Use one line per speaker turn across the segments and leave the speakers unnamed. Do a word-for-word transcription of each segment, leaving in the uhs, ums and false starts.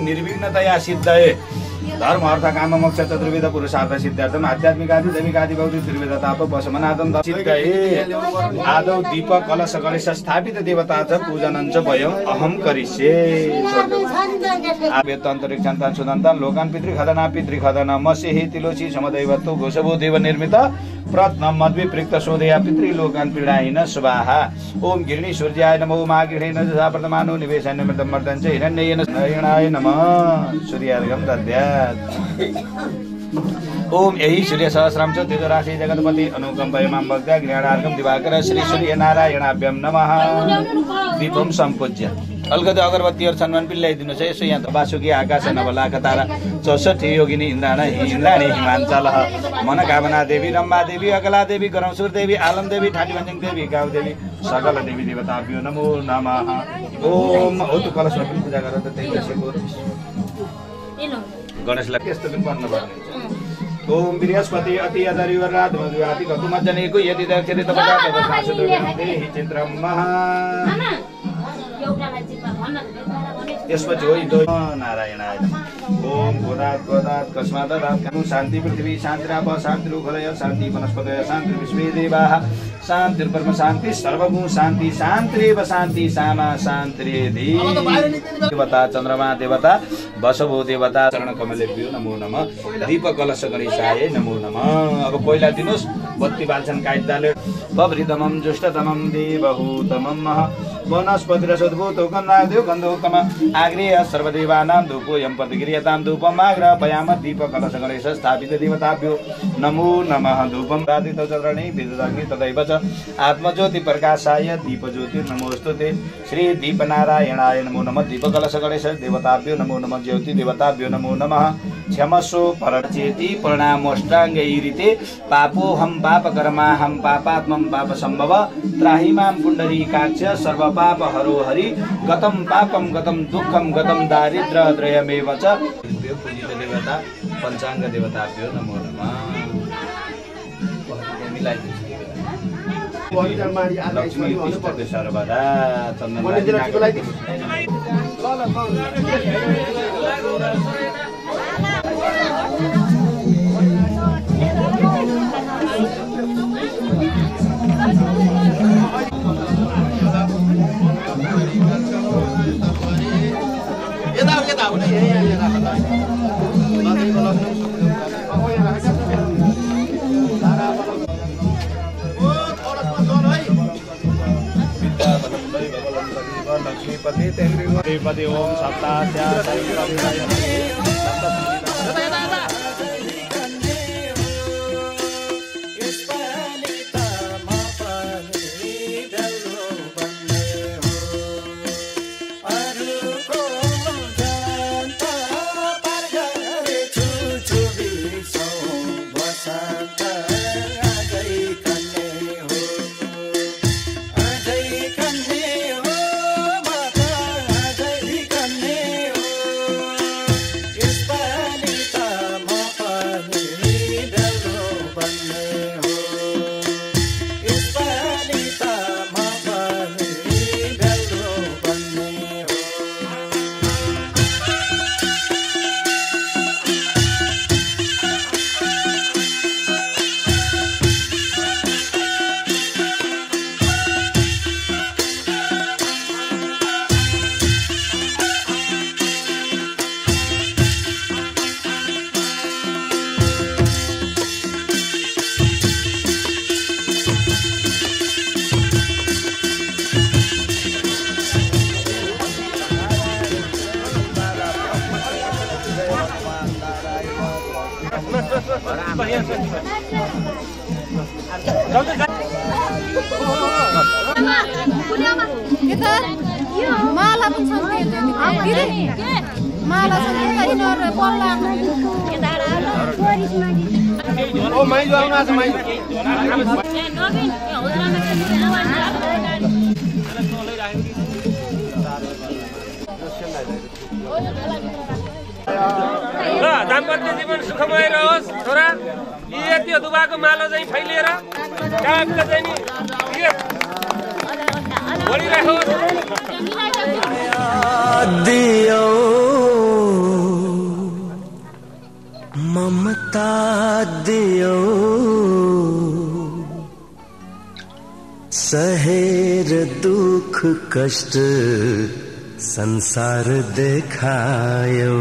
निर्विघ्नतया सिद्धये धर्म अर्थ काम मोक्ष चतुर्विध पुरुषार्थ सिद्धार्थम आध्यात्मिक आदि दैविक आदि भौतिक त्रिविध ताप वशमनादम सिद्धये आदौ दीप कलश गणेश स्थापित देवता च पूजनं च वयं अहं करिष्ये आवेतन्तरिक्षान्तान् सुदन्तान् लोकान् पितृखदना पितृखदना मसेहि तिलोची समदैवत्तो घोषभो देव निर्मित प्रत्नम मद्विपृक्त सोदया पितृलोकान् पीडाहिन स्वाहा ओम गिरिणी सूर्याय नमो मा गिरिण जसा प्रथमानो निवेशाय मृतं मर्दं च हिरण्येन नारायणाय नमः सूर्यार्घं दद्यात् ओम यही सूर्य सहस्रम च तेजो राशि जगतपति अनुकंपय मां भक्त्या ज्ञानार्घं दिवाकर श्री सूर्य नारायणाभ्यं नमः दीपम सम्पूज्य अलगद अगरबत्तीहरु छन् पिल्लाइदिनुस् है। यसो यहाँ त बासुकी आकाश नवलाख तारा चौसठी योगिनी इन्द्राण इन्द्राणी हिमाञ्चल मनोकामना देवी रम्बा देवी अकला देवी गरौसुर देवी आलम देवी ठाटीभञ्जङ देवी गाउँ देवी सकल देवी देवताभ्यो नमो नमः। ओम औतु कलशमा पनि पूजा गरेर त त्यही बसेको गणेशलाई त्यस्तो पनि भन्नु पर्ने। ओम बृहस्पति अति अदरि वरात मधुआति कतुमजनेको यदि दक्षिणे तपदा तपसासुदे हि चित्रम महा त्यसपछि हो नारायणाय ओम गोदात गोदात कस्मात् दात शान्ति पृथ्वी शान्तिराप शान्ति रुखलय शान्ति वनस्पतय शान्ति विश्वे देवाः शान्ति परम शान्ति सर्वगुण शान्ति शान्तिरेव शान्ति सामा शान्तिरेधि देवता चन्द्रमा देवता वसवो देवता चरण कमलेभ्यो नमो नमः दीप कलश गणेशाय नमो नमः। अब कोइला दिनुस् बत्ती बाल्छन् काइदाले बभृतमं जुष्टतमं देवहूतमं वनस्पति रसोद्भूतो गन्धादेव गन्धोत्तम आग्नेय सर्वदेवानां धूपोऽयं प्रतिक्रियतां धूपमाग्रहपयाम दीप कलश गणेश स्थापित देवताभ्यो नमो नमः। धूपं राधितो चरणे विदुदग्नि तदैव च आत्मज्योति प्रकाशाय दीपज्योति नमोस्तुते श्री दीपनारायणाय नमो नमः। दीप कलश गणेश देवताभ्यो नमो नमः। ज्योति देवताभ्यो नमो नमः। क्षमस्व परचेति प्रणामोष्टाङ्गैरिते पापोऽहं पापकर्माहं पापात्मं पापसम्भव त्राहि मां पुण्डरीकाक्ष सर्व पाप हरो हरि गतम पापम गतम दुःखम गतम दारिद्र्य त्रयमेव च पूजित देवता पंचांग देवताभ्यो नमो नमः। लक्ष्मी तिष्ठते सर्वदा चन्दन लक्ष्मीपति तेन्द्रिपति ओम सप्तास्या माला पनि माला
दाम्पत्य जीवन सुखमय रहोस् छोरा। यी त्यो दुबाको माला चाहिँ फैलिएर कागको चाहिँ नि बोलिराखोस्।
ममता दियो सहेर दुख कष्ट संसार देखायो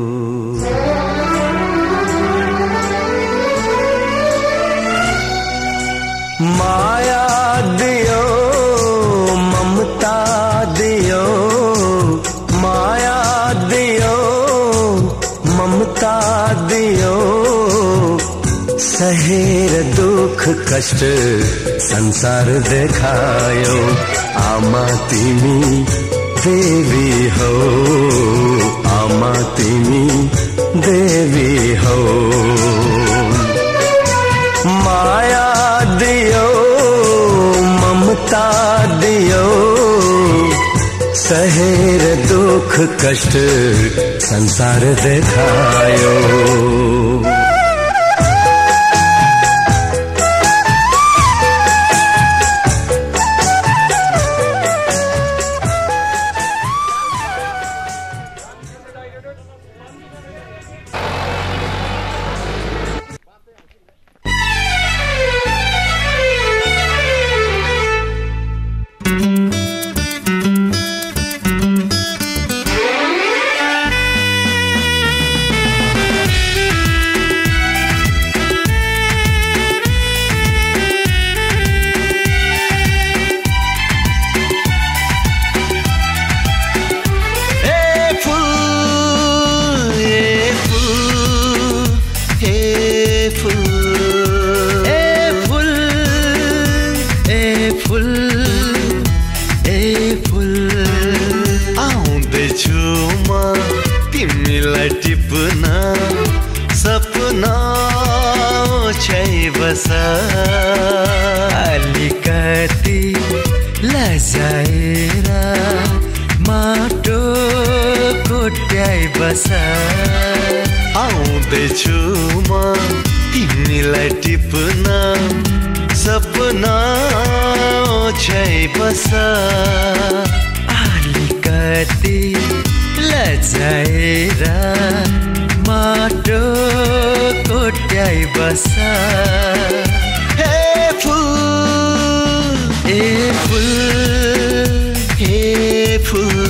माया दियो ममता दियो माया दियो ममता दियो सहेर दुख कष्ट संसार देखायो आमा तिमी देवी हो आमा तिमी देवी हो माया दियो ममता दियो सहेर दुख कष्ट संसार देखायो
अलिकति लजाएर माटो कोट्याइ बस आउँदैछु म तिमीलाई टिप्न सपना ओछ्याइ बस अलिकति लजाएर माटो कोट्याइ बस हे फुल ए फुल हे फुल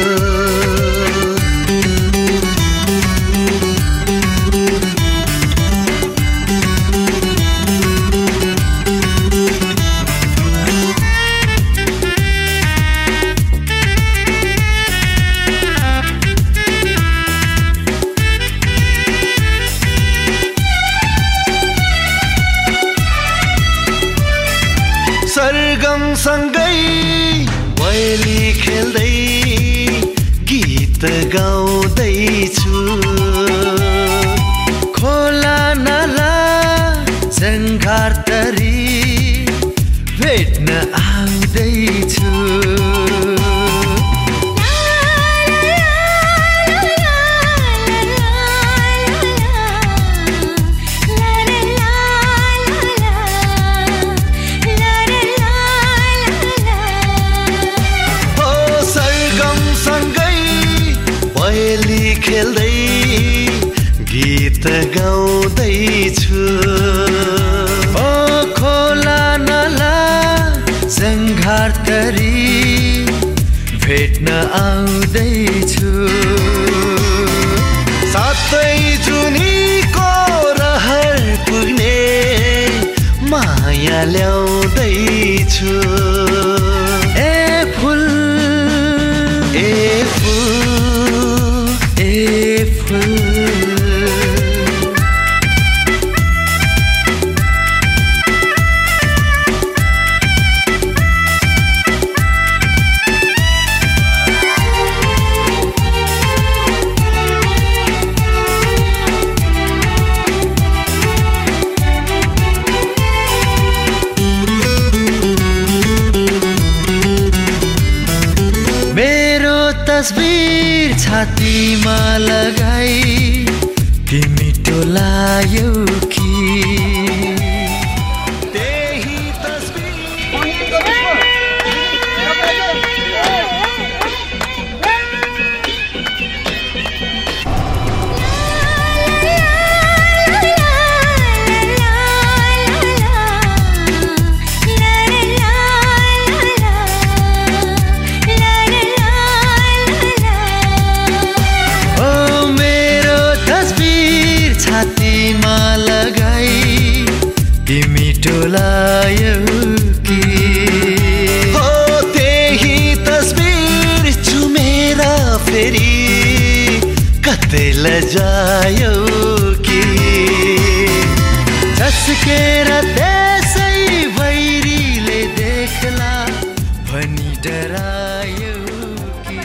सँगै मैले खेल्दै गीत गाउँदैछु खोला नाला जङ्घार तरी भेट्न आउँदैछु खेल्दै गीत गाउँदैछु ओ खोला नाला जङ्घार तरी भेट्न आउँदैछु सातै जुनीको रहर पुग्ने माया ल्याउँदैछु ए फुल ए फुल तस्बिर छातीमा लगाई तिमी टोलायौ कि त्यही तस्बिर झुकेर त्यसै वैरीले देख्ला भनी डरायो कि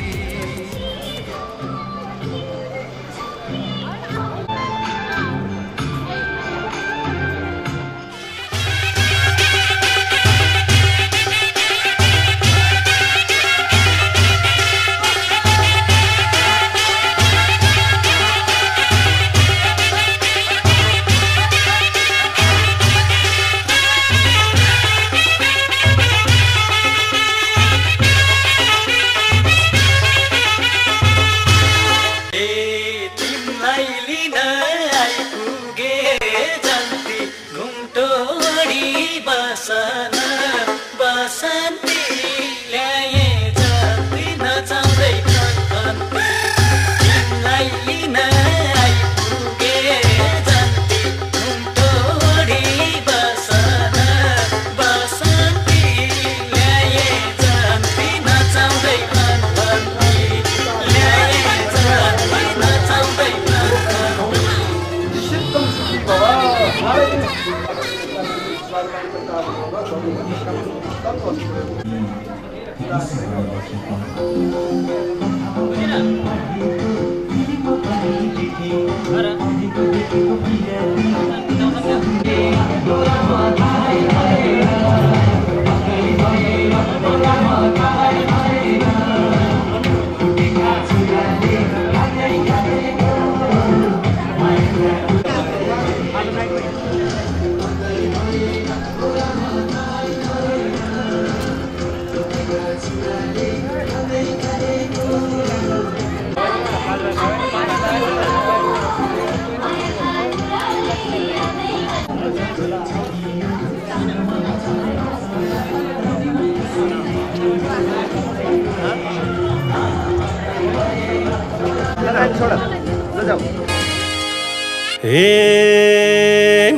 हे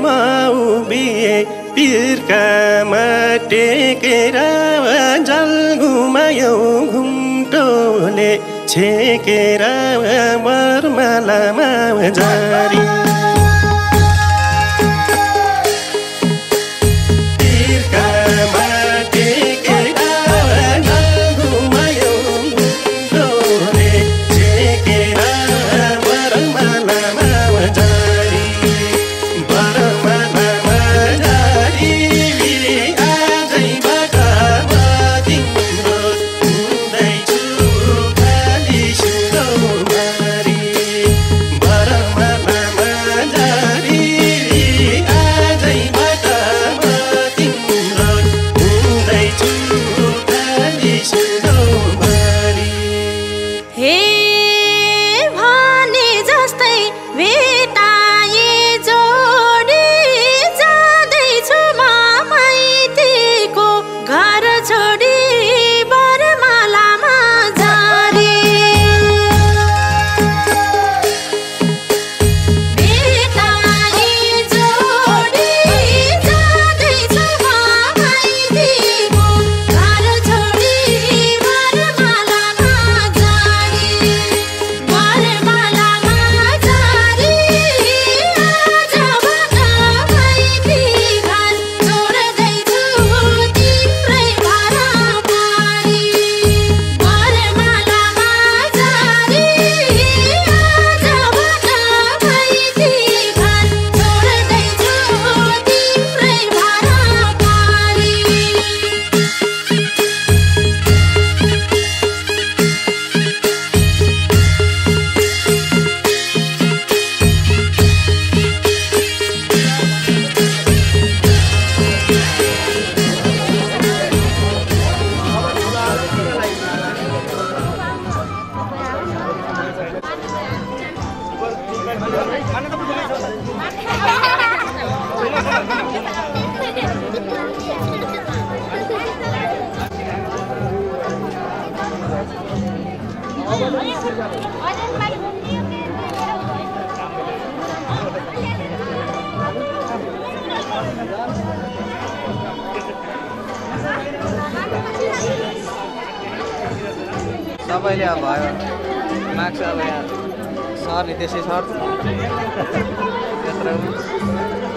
माउबिए पिरका टेकेर जल घुमायौ घुम्टोले छेकेर मरमालामा जारी
सबैले अब भयो माग्छ अब यहाँ सरले त्यसै सर्छ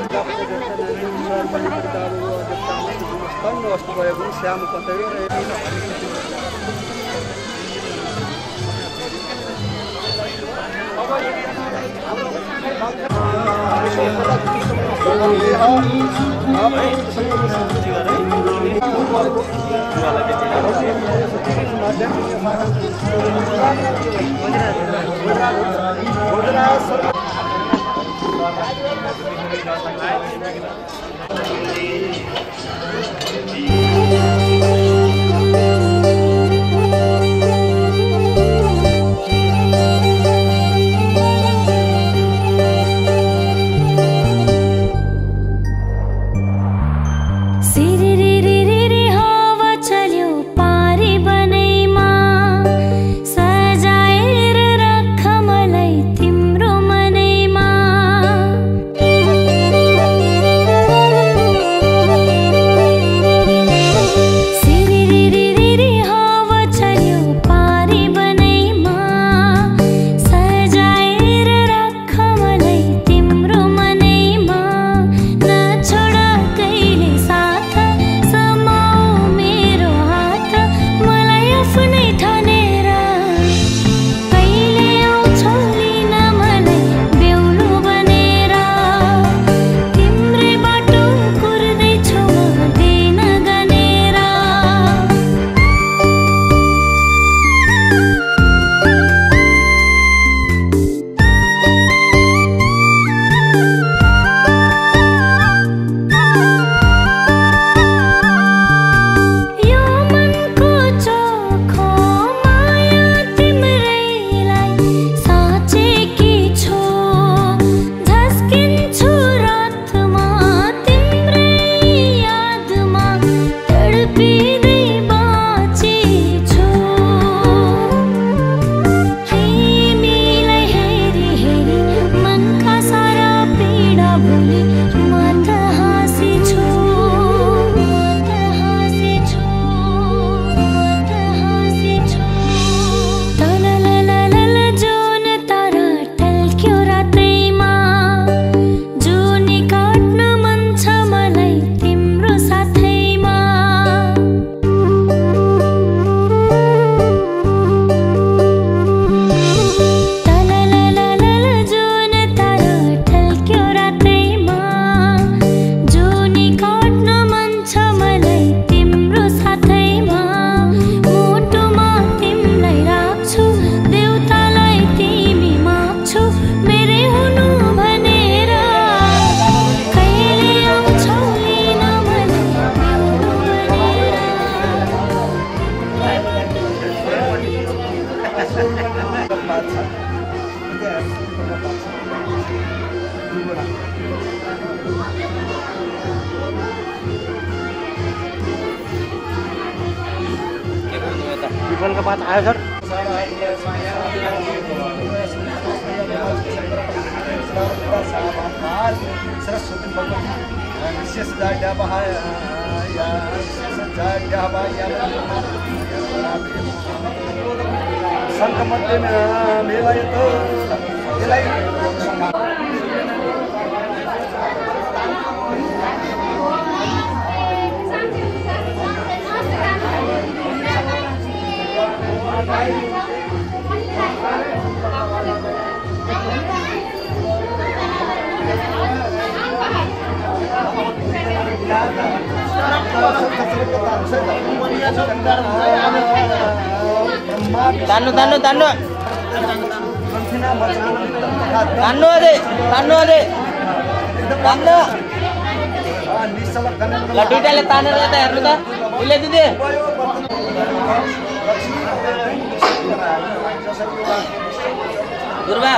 पिपल का पात आयो सर
सरस्वती भगवती विशेष जाड्यापहाय या जाड्यापहाय संकमते में मेलायत यसलाई
तान्नु तान्नु तान्नु तान्नु अझै तान्नु अझै तान्नु ल दुईटाले तानेर यता हेर्नु त उसले दिदी गुरुबा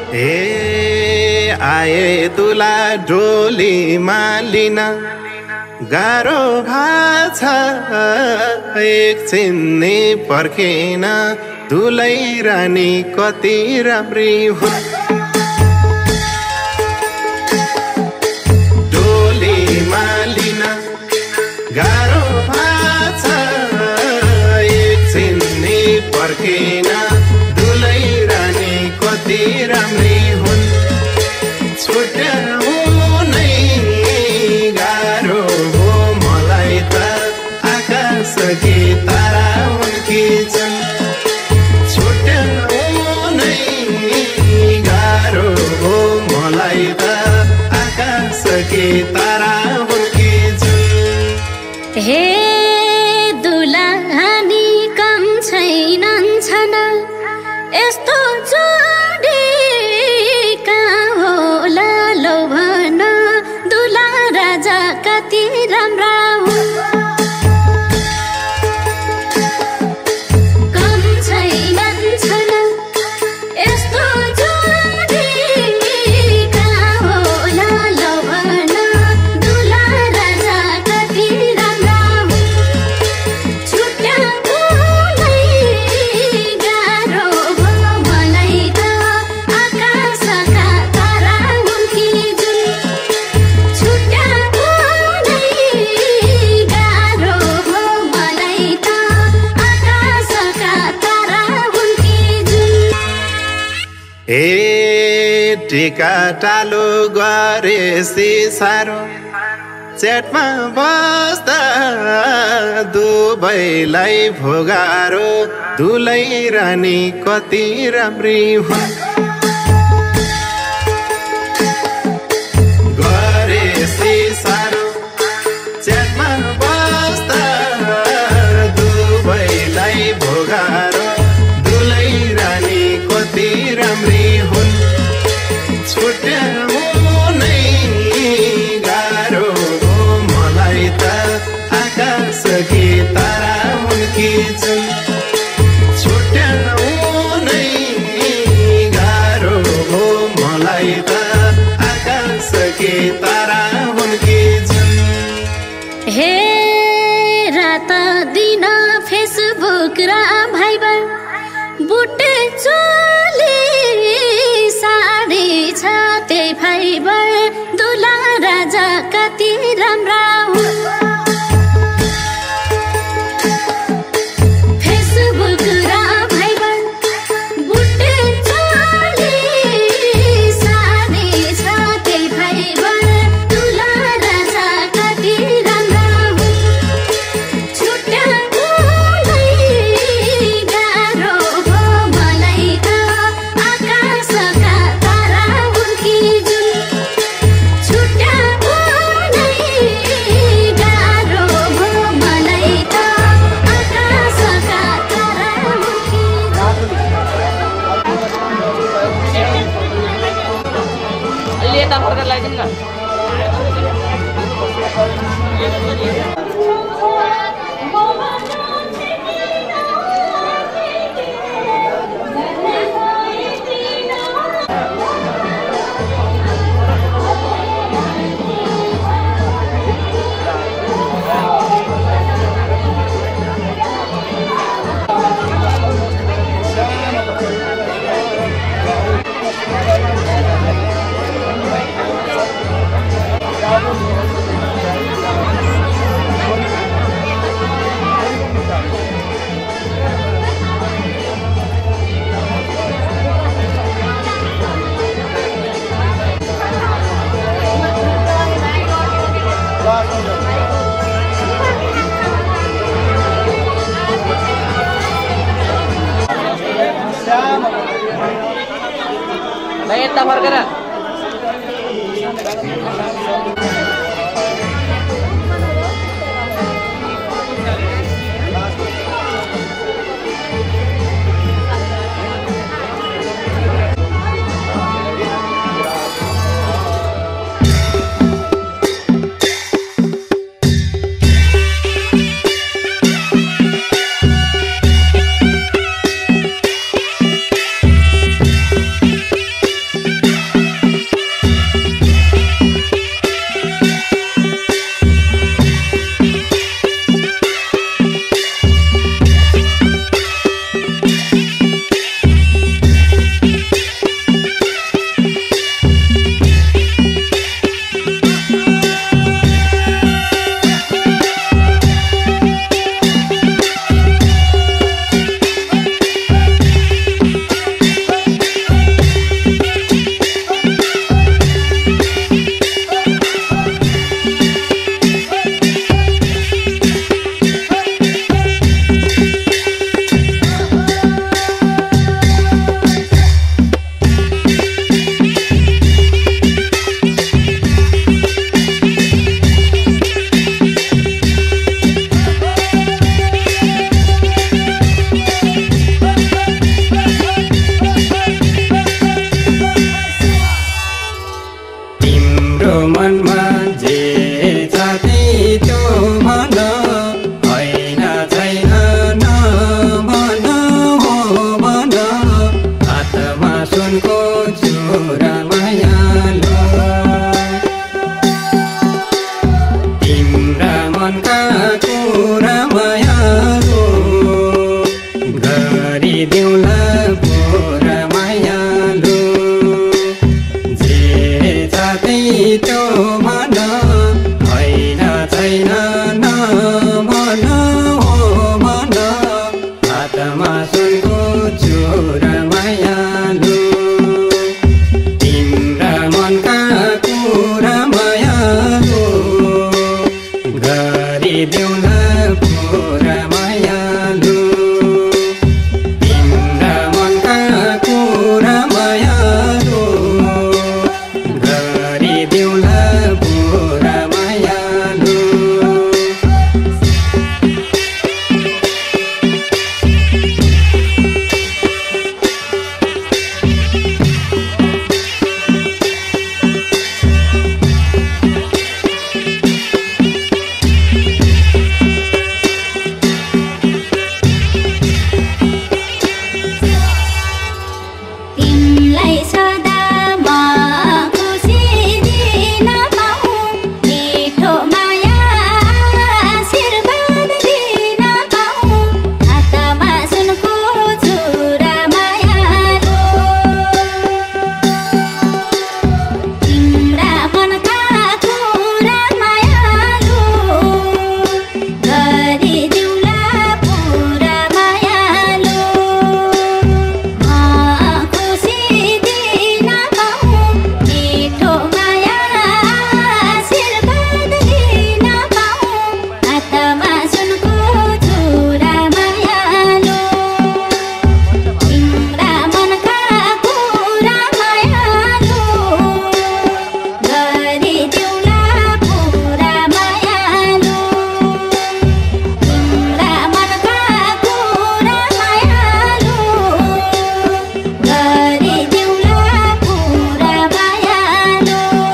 ए आए दुला डोलीमा लिन गाह्रो भाछ एकछिन नि पर्खेन दुलै रानी कति राम्री हुन् डोलीमा लिन गाह्रो भाछ एकछिन नि पर्खेन दुलै रानी कति राम्री हुन् छुट्याउनै गाह्रो हो मलाई त आकाशकी तारा उनकी छन् छुट्याउनै गाह्रो हो मलाई त आकाशकी तारा उनकी छन्
हे दुलानी कम छैनन् छन् यस्तो जोडी कहाँ होला लौ भन दुला राजा कति राम्रा हुन् कम छैनन् छन् यस्तो जोडी कहाँ होला लौ भन दुला राजा कति राम्रा हुन् छुट्याउनै गाह्रो भयो मलाई त आकाशका तारा उनकी जुन छुट्याउनै गाह्रो भयो मलाई त आकाशका तारा उनकी जुन
ए टिका टालो गरेसी सारो चेटमा बस्दा दुबैलाई भोगारो दुलै रानी कति राम्री हुन् गरेसी सारो चेटमा बस्दा दुबैलाई भोगारो दुलै रानी कति राम्री हुन् छुट्याउनै गाह्रो हो मलाई त आकाशकी तारा उनकी छन् छुट्याउनै गाह्रो हो मलाई त आकाशकी तारा उनकी छन्
हे रात दिन फेसबुक र भाइबर बुटे चोली साडी छ त्यही फाइबर दुला राजा कति राम्रा हुन् फेसबुक र भाइबर बुटे चोली साडी छ त्यही फाइबर दुला राजा कति राम्रा हुन् छुट्याउनै गाह्रो भयो मलाई त आकाशका तारा उनकी जुन छुट्याउनै गाह्रो भयो मलाई त आकाशका तारा उनकी
अलि यता फर्केर लगाइदिनु न भाइ यता फर्केर
छोरा मायालु तिम्रा मनका कुरा मायालु गरिदिउँला पुरा मायालु जे जाति त्यो मन होइन छैन नभन हो मन हातमा सुनको छोरा मायालु तिम्रा मनका कुरा मायालु गरिदेऊला पुरा मायालु तिम्रा मनका कुरा मायालु गरिदेऊला पुरा मायालु
तिमलाई सदा म खुसी दिन पाऊँ मिठो माया आशीर्वाद दिन पाऊँ हातमा सुनको छुरा मायालु तिम्रा मनका कुरा मायालु गरिदिउँला पुरा मायालु खुसी दिन पाऊँ मिठो माया आशीर्वाद दिन पाऊँ हातमा सुनको छुरा मायालु तिम्रा मनका कुरा मायालु गरिदिउँला पुरा मायालु तिम्रा मनका कुरा मायालु गरिदिउँला पुरा मायालु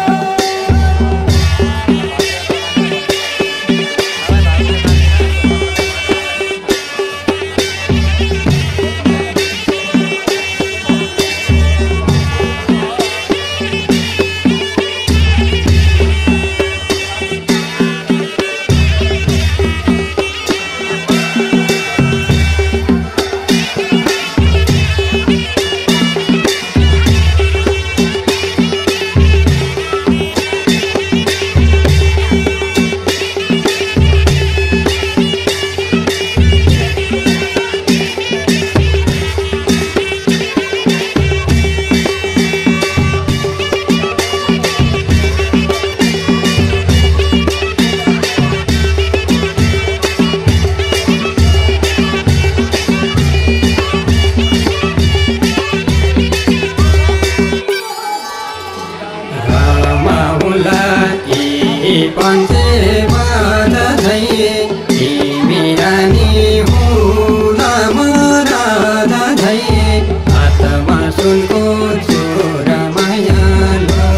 रामाहुला यी पञ्चे बाधै तिमी रानी हुला मराधा धै हातमा सुनको छोरा मायालु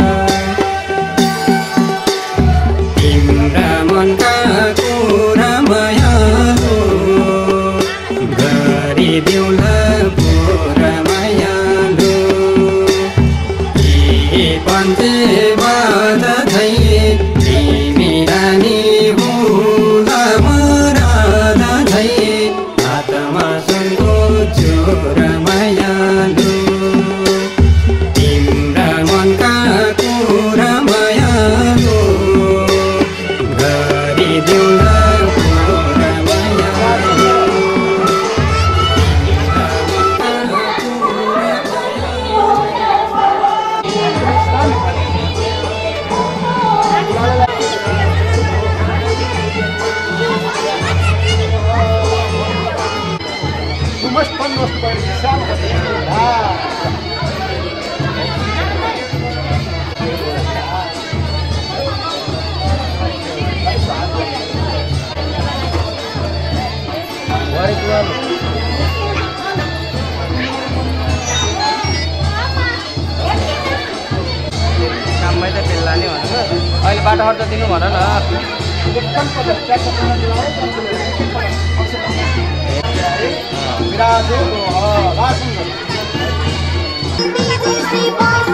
तिम्रा मनका कुरा मायालु गरिदिउँला पुरा मायालु पञ्चे बाधै तिमी रानी हुला मराधा धै हातमा सुनको छोरा मायालु तिम्रा मनका कुरा मायालु गरिदिउँला पुरा मायालु
काममै त बेल्ला नि भनेको अहिले बाटो खर्च दिनु भन न
विराज हो रासन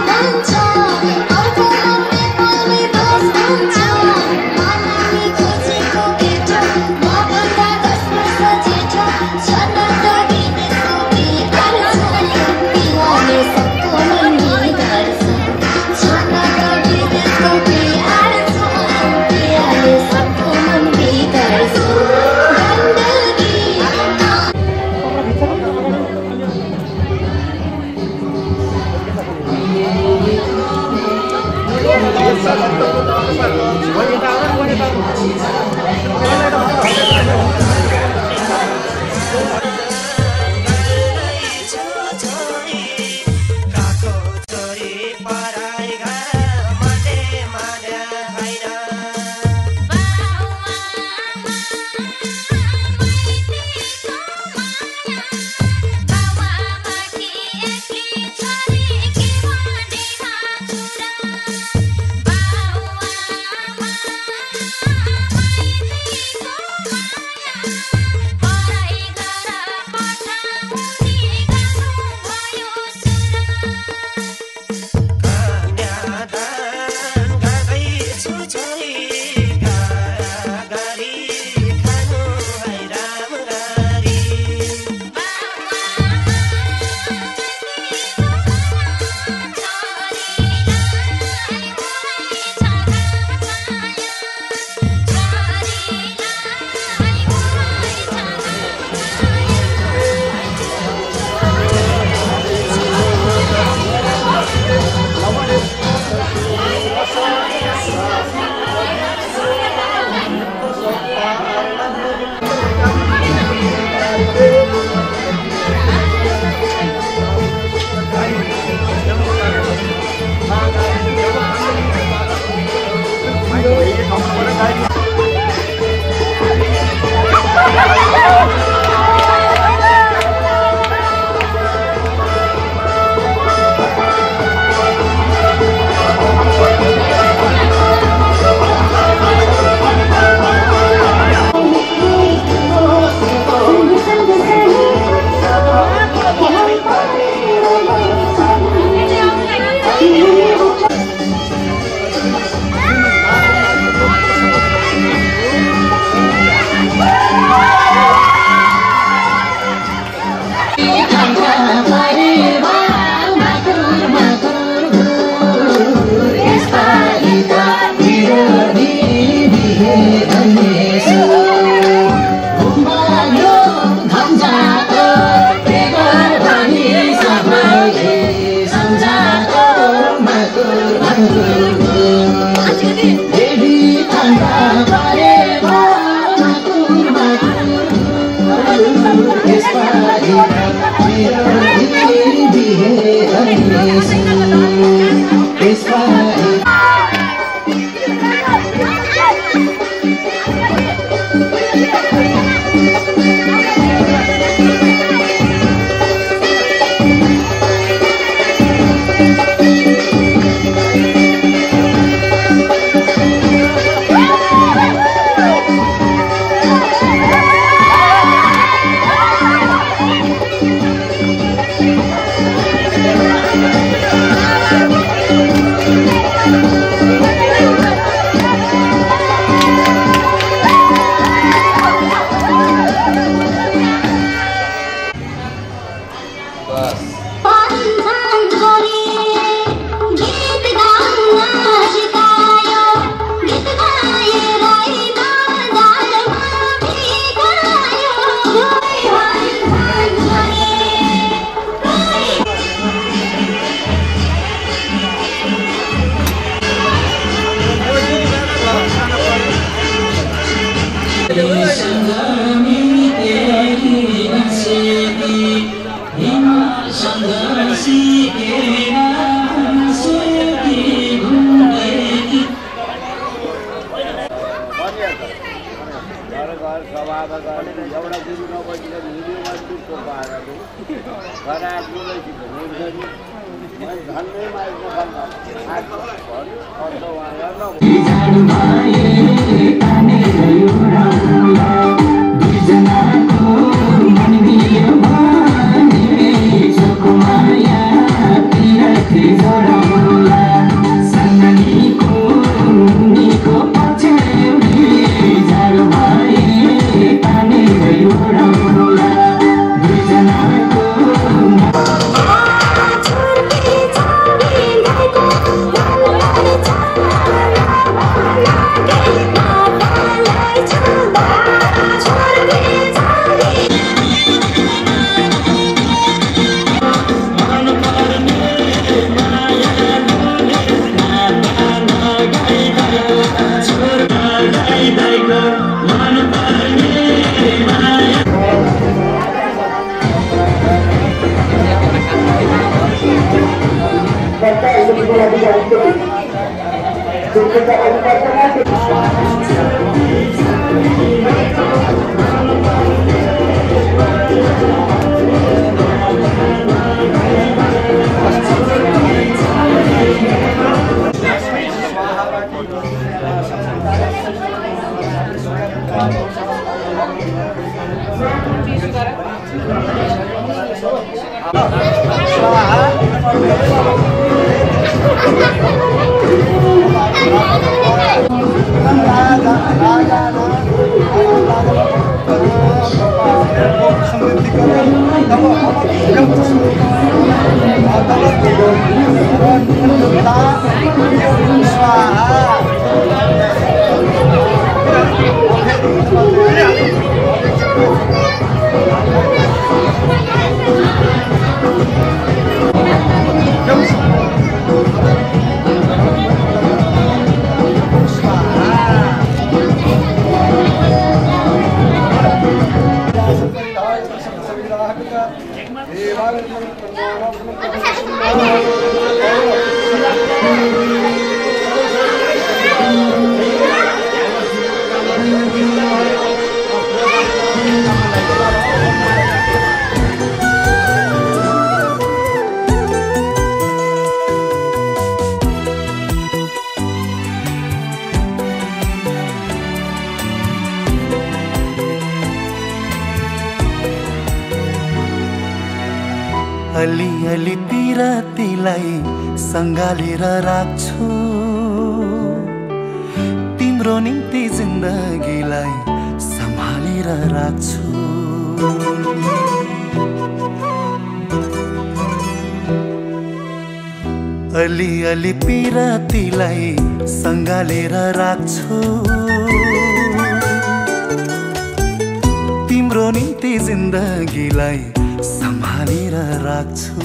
Swaha.
अलि अलि पिरातीलाई सँगालेर राख्छु तिम्रो निम्ति जिन्दगीलाई सम्हालेर राख्छु अलि अलि पिरातीलाई सँगालेर राख्छु तिम्रो निम्ति जिन्दगीलाई सम्हालेर राख्छु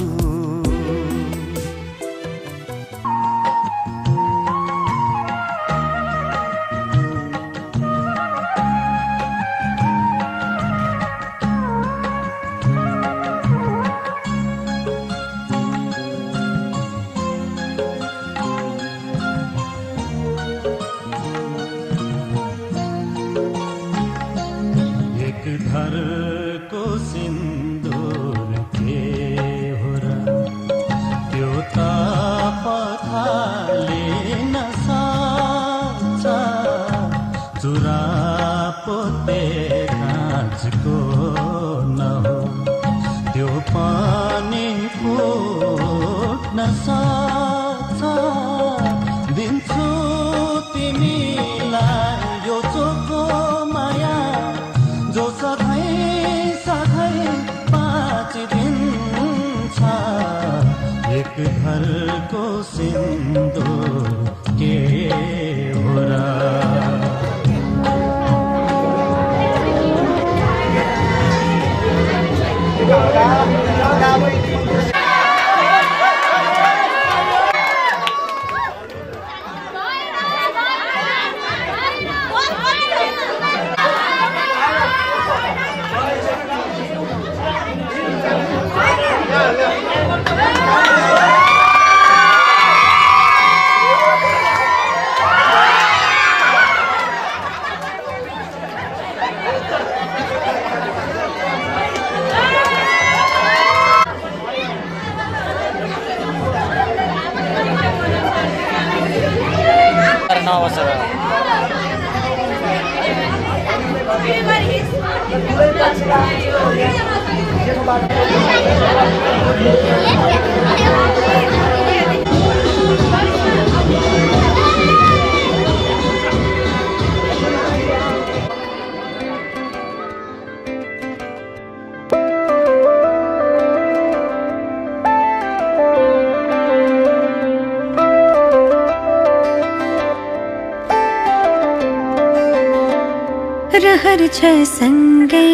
रहर छ सँगै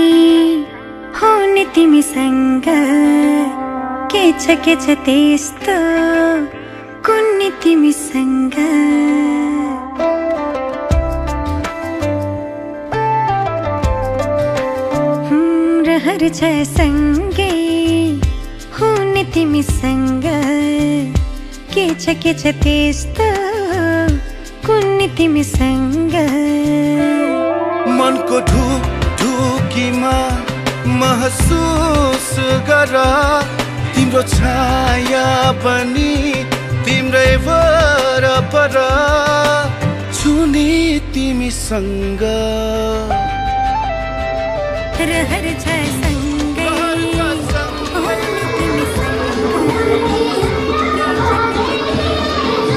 हुने तिमीसँग के छ के छ त्यस्तो कुन्नी तिमीसँग रहर छ सँगै हुने तिमीसँग के छ के छ त्यस्तो कुन्नी तिमीसँग
मनको ढुक ढुकीमा महसुस गर तिम्रो छाया पनि तिम्रै वरपर छुने तिमीसँग
रहर छ सँगै हुने तिमीसँग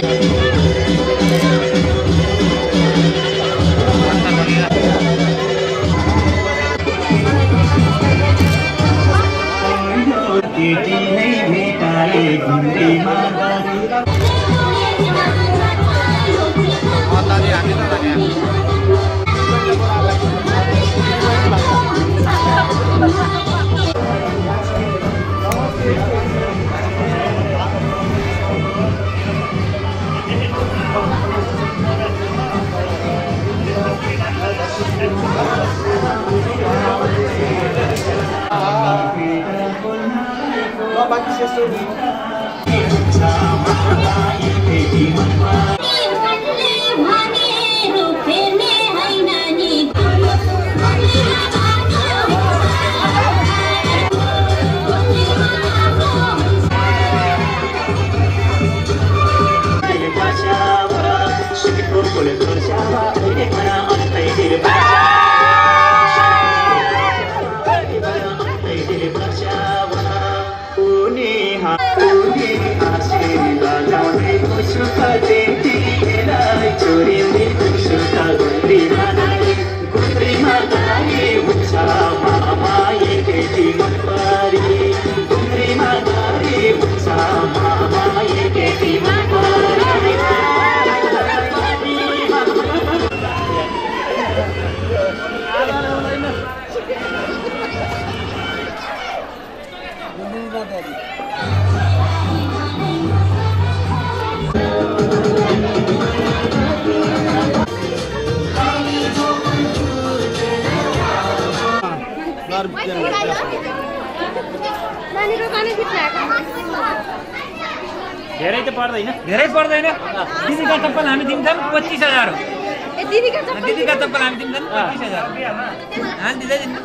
धेरै त पर्दैन धेरै पर्दैन दिदीका चप्पल हामी दिन्छौँ पच्चिस हजार हो दिदीका चप्पल हामी दिन्छौँ पच्चिस हजार हामी दिँदै दिनु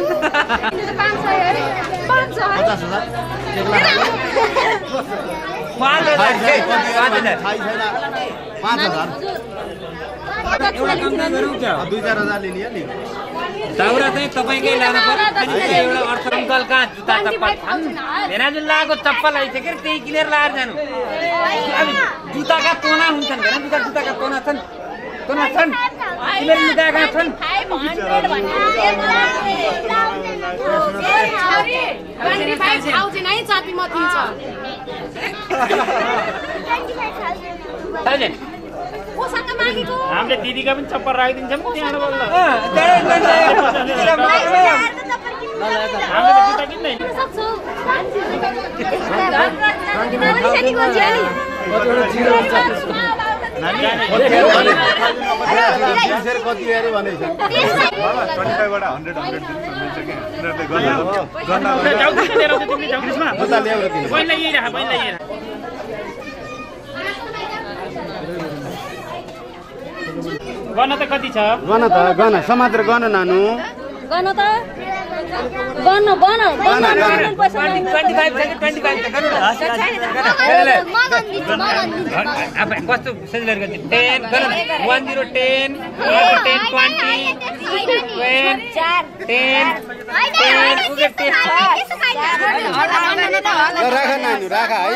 पाँच हजार पाँच हजार
पाँच हजार
एउटा कम गरौँ क्या
दुई चार हजार लिने नि
दाउरा चाहिँ तपाईँकै लानु पर्यो एउटा अर्थ अङ्कल कहाँ जुत्ता चप्पल भेनाजुन लगाएको चप्पल आइसक्यो त्यही किनेर लगाएर जानु अब जुत्ताका तोना हुन्छन् भेना जुत्ता जुत्ताका तोना छन् तोना छन् तिमीहरू लुगाएका छन् हामीले दिदीका पनि चप्पल राखिदिन्छौँ त्यहाँबाट हामीले त जुत्ता किन्दैन
कति अरे भनेछ ट्वेन्टी फाइभबाट हन्ड्रेड हन्ड्रेड
गर्न त कति छ
गर्न त गर्न समातेर गर्न नानु
गर्न त गर्न बन बन पैसा
ट्वेन्टी फाइभ छ ट्वेन्टी फाइभ अब कस्तो सजिलो गर्छ ten one zero ten ten twenty ten ten ten
राख नानु राख है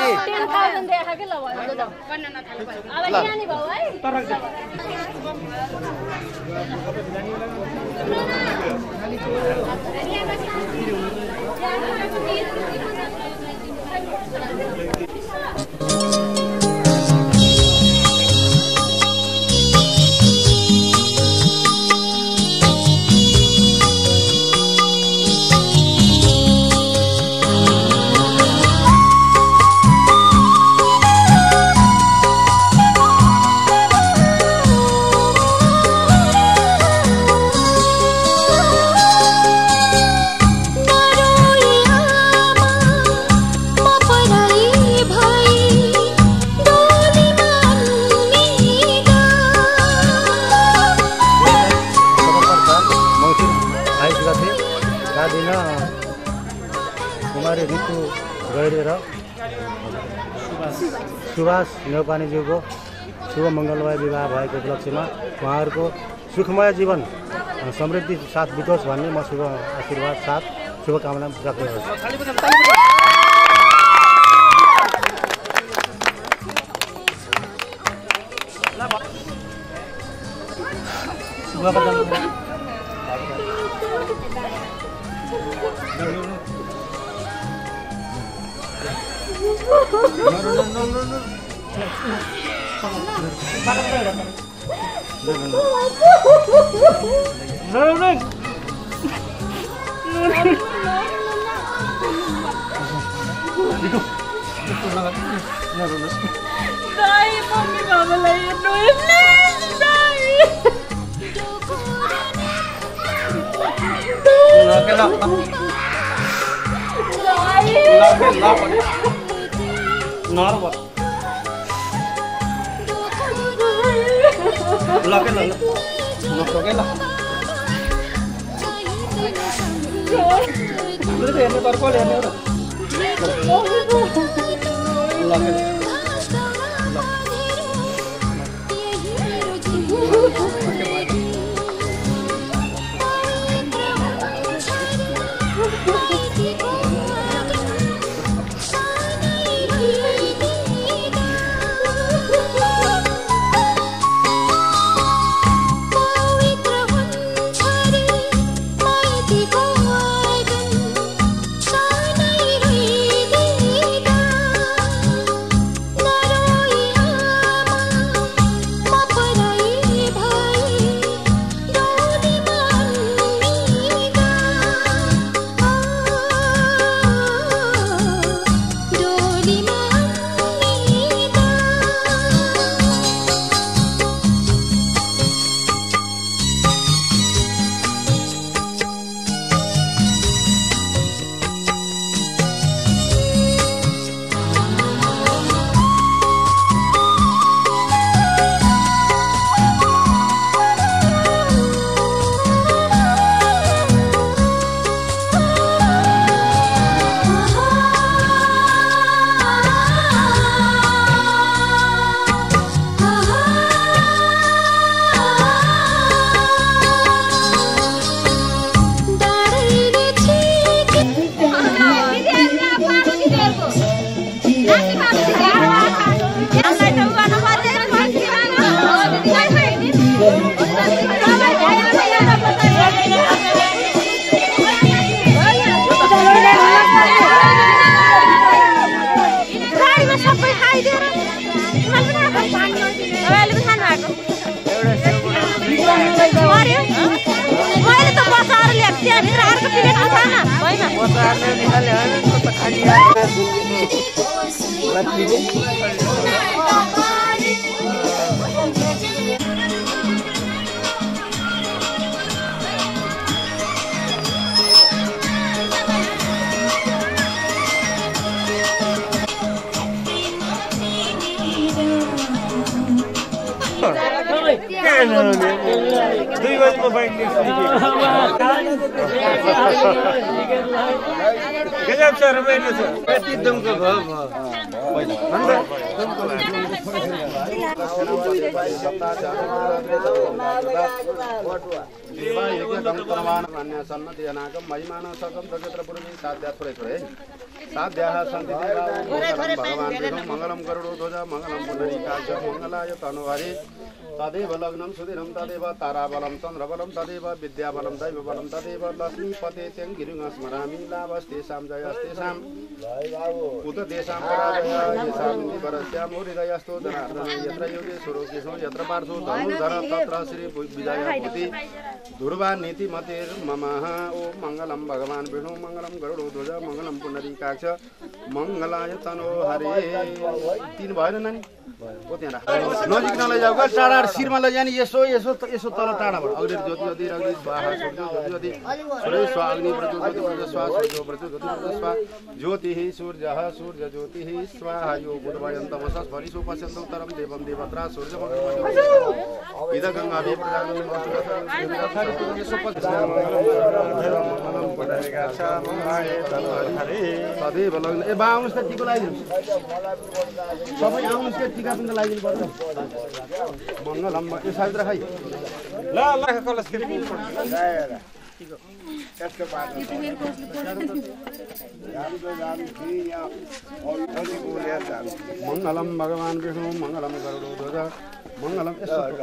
सुभाष नेउपानेज्यूको शुभ मङ्गलमय विवाह भएको उपलक्ष्यमा उहाँहरूको सुखमय जीवन समृद्धि साथ बितोस् भन्ने म शुभ आशीर्वाद साथ शुभकामना व्यक्त गर्छु।
Dai, mami, babaलाई हेर्नु प्लिज dai.
ल ल नर्भ ल के ल नसके ल हेर्ने पर्को हेर्ने र ल के दुई बजीको बाइक गजब छ रमाइलो छ कति दमको भयो
मंगलम गरुड़ो ध्वजा मंगलम पुंडरीकाक्ष मंगलाय तनुहरि तदेव लग्नं सुदिनं तदेव ताराबलं चन्द्रबलं तदेव विद्याबलं दैवबलं तदेव लक्ष्मीपते त्यं गिरिं स्मरामि लाभस्तेषां जयस्तेषां उततेषां पराजय येषां निवरस्यां हृदयस्थो जनार्दन यत्र योगेश्वरो केशो यत्र पार्थो धनुर्धर तत्र श्री विजयभूति ध्रुवा नीतिमतिर्ममः ओम मंगलम भगवान विष्णु मंगलम गरुड़ो ध्वज मंगलम पुंडरीकाक्ष मंगलाय तनोहरि तीन भएन नानी ओ त्यहाँ नजिक नलैजाऊ गा टाढा शिरमा लैजाने यसो यसो यसो तल टाढाबाट अग्नि ज्योति ज्योति अग्नि स्वाहा सूर्य ज्योति ज्योति सूर्य स्वा अग्नि प्रज्वलित सूर्य स्वा सूर्य प्रज्वलित सूर्य स्वा ज्योतिः सूर्यः सूर्य ज्योतिः स्वाहा यो बुधवायं तमसः परिसो पश्यन्तु तरं देवं देवत्रा सूर्य भगवान् इदगं अभि प्रजानं तदेव लग्न ए बा आउनुस् त टिको लगाइदिनुस् सबै आउनुस् के टिका पनि लगाइदिनु पर्छ मंगलम यो सावित्र खै
ल ल कलस के
मङ्गलम भगवान् विष्णु मङ्गलम गरुडध्वज मङ्गलम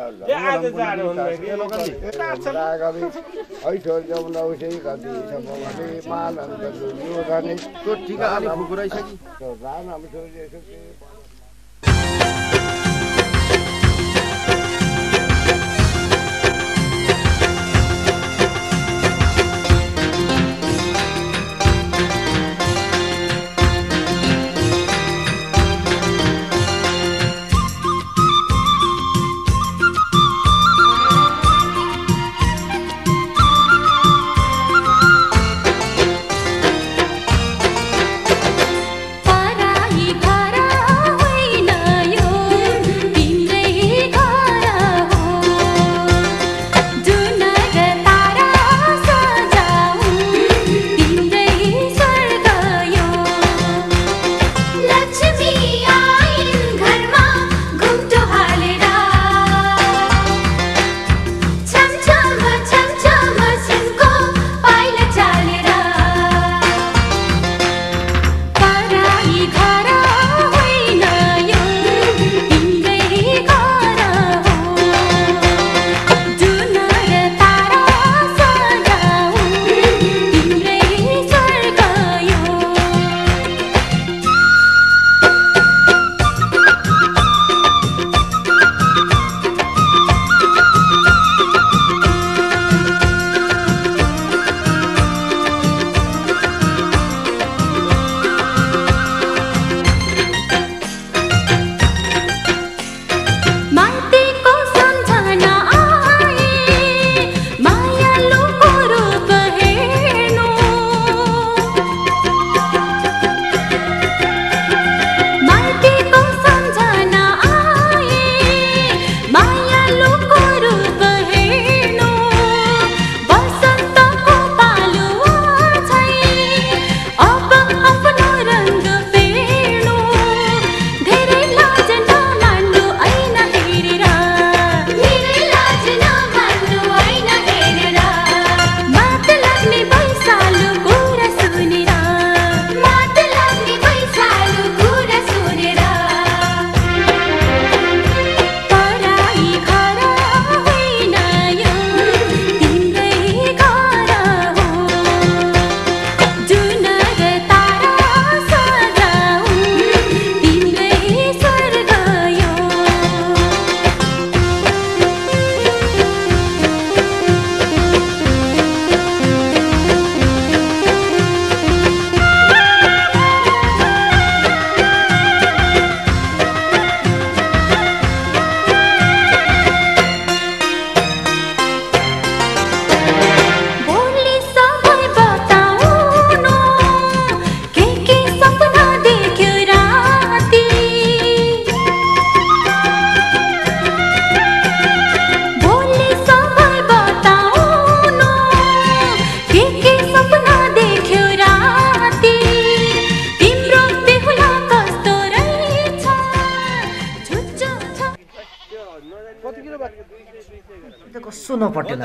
कसो नपटेला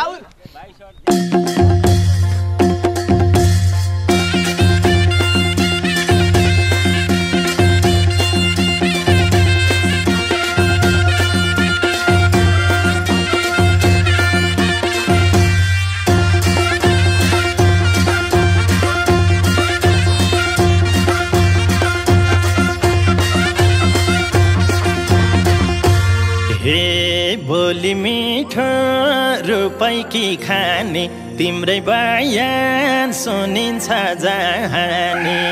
बोली मिठो रुपैकी खाने तिम्रै बयान सुनिन्छ जहानी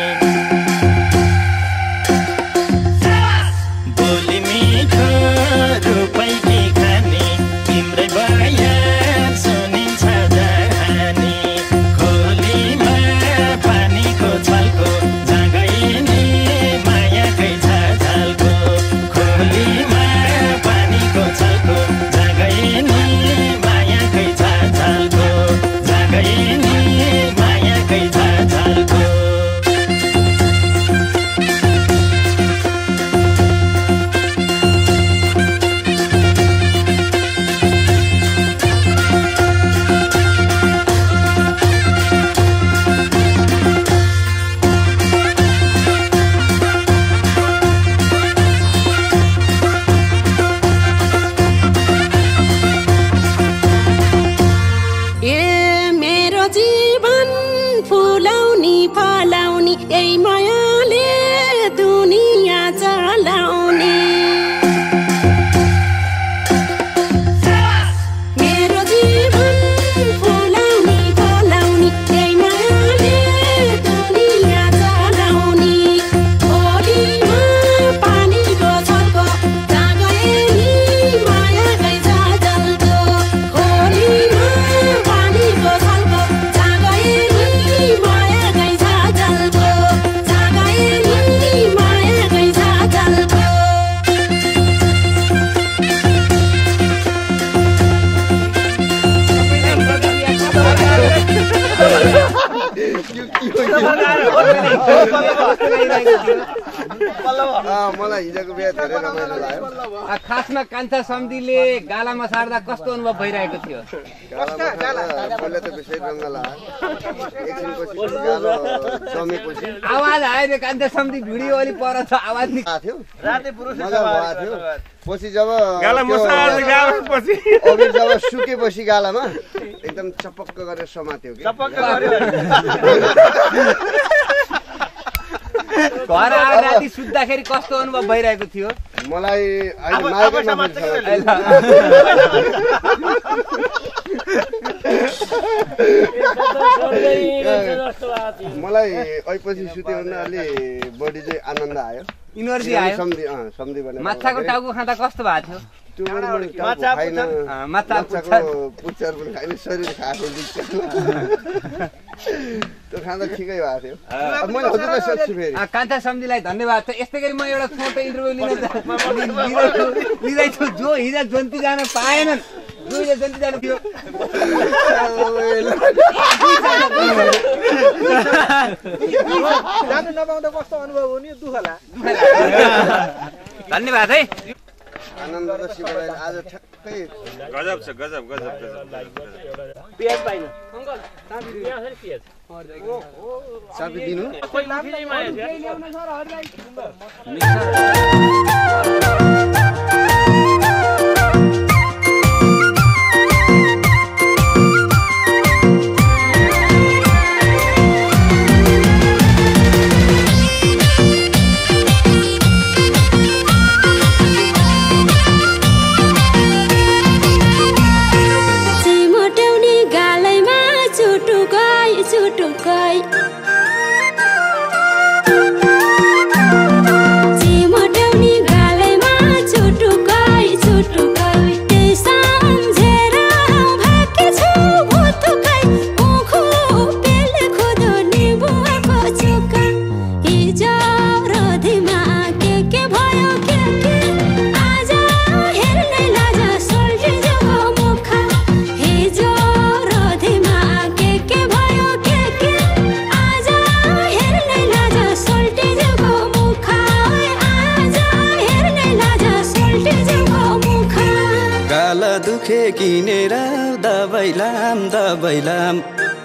बोली मिठो रुपैकी खाने तिम्रै बयान सुनिन्छ जहानी खोलीमा पानीको छलको जागैनी मायाकै छ झल्को खोलीमा पानीको छलको जागैनी मायाकै छ झल्को जागैनी मायाकै छ झल्को
यही मायाले दुनिया चलाउने मेरो जीवन फुलाउने फलाउने यही मायाले दुनिया चलाउने ओडीमा पानीको छलको जहाँ गए नि माया गैसा जलको ओडीमा पानीको छलको जहाँ गए नि माया गैसा जलको जहाँ गए नि माया गैसा जलको
मलाई हिजोको बिहा धेरै रमाइलो लाग्यो।
खासमा कान्छा सम्धिले गालामा सार्दा कस्तो अनुभव भइरहेको थियो?
पहिला त विशेष रङ्ग लाग्यो, एकछिनपछि गालो जमेपछि
आवाज आयो नि कान्छा सम्धि भिडियो अलि पर छ आवाज
थियो, राते पुरुष मजा भएको थियो। पछि जब
गाला मसाज गाएपछि
अघि जब सुकेपछि गालामा एकदम चपक्क गरेर समात्यो कि
चपक्क गर्यो।
घर आएर राति सुत्दाखेरि कस्तो अनुभव भइरहेको थियो?
मलाई अहिले मायाकै नफिर्छ मलाई अहिले सुत्यो भने अलि बडी चाहिँ आनन्द आयो,
इनर्जी आयो।
सम्धि अँ सम्धि भने
माछाको टाउको खाँदा कस्तो भएको थियो?
माछाको पुच्छर पनि खाइन, शरीर खाएको त्यो खाँदा ठिकै भएको थियो। मैले हजुरलाई सोध्छु फेरि
कान्छा सम्धिलाई धन्यवाद छ। यस्तै गरी म एउटा छोटो इन्टरभ्यू लिन लिँदैछु जो हिजो जन्ती जान पाएनन्, जो हिजो जन्ती जानु थियो
जानु नपाउँदा कस्तो अनुभव हो नि? दुःख लाग्यो।
धन्यवाद है।
आनन्द र शिवराज आज ठ्याक्कै
गजब छ, गजब गजब गजब।
पियाज पाइन
अंकल साथी पियाज है पियाज
साथी दिनु
कोही लाफिनी माया छ
ल्याउन सर हरलाई
दुखे किनेर दबाइलाम दबाइलाम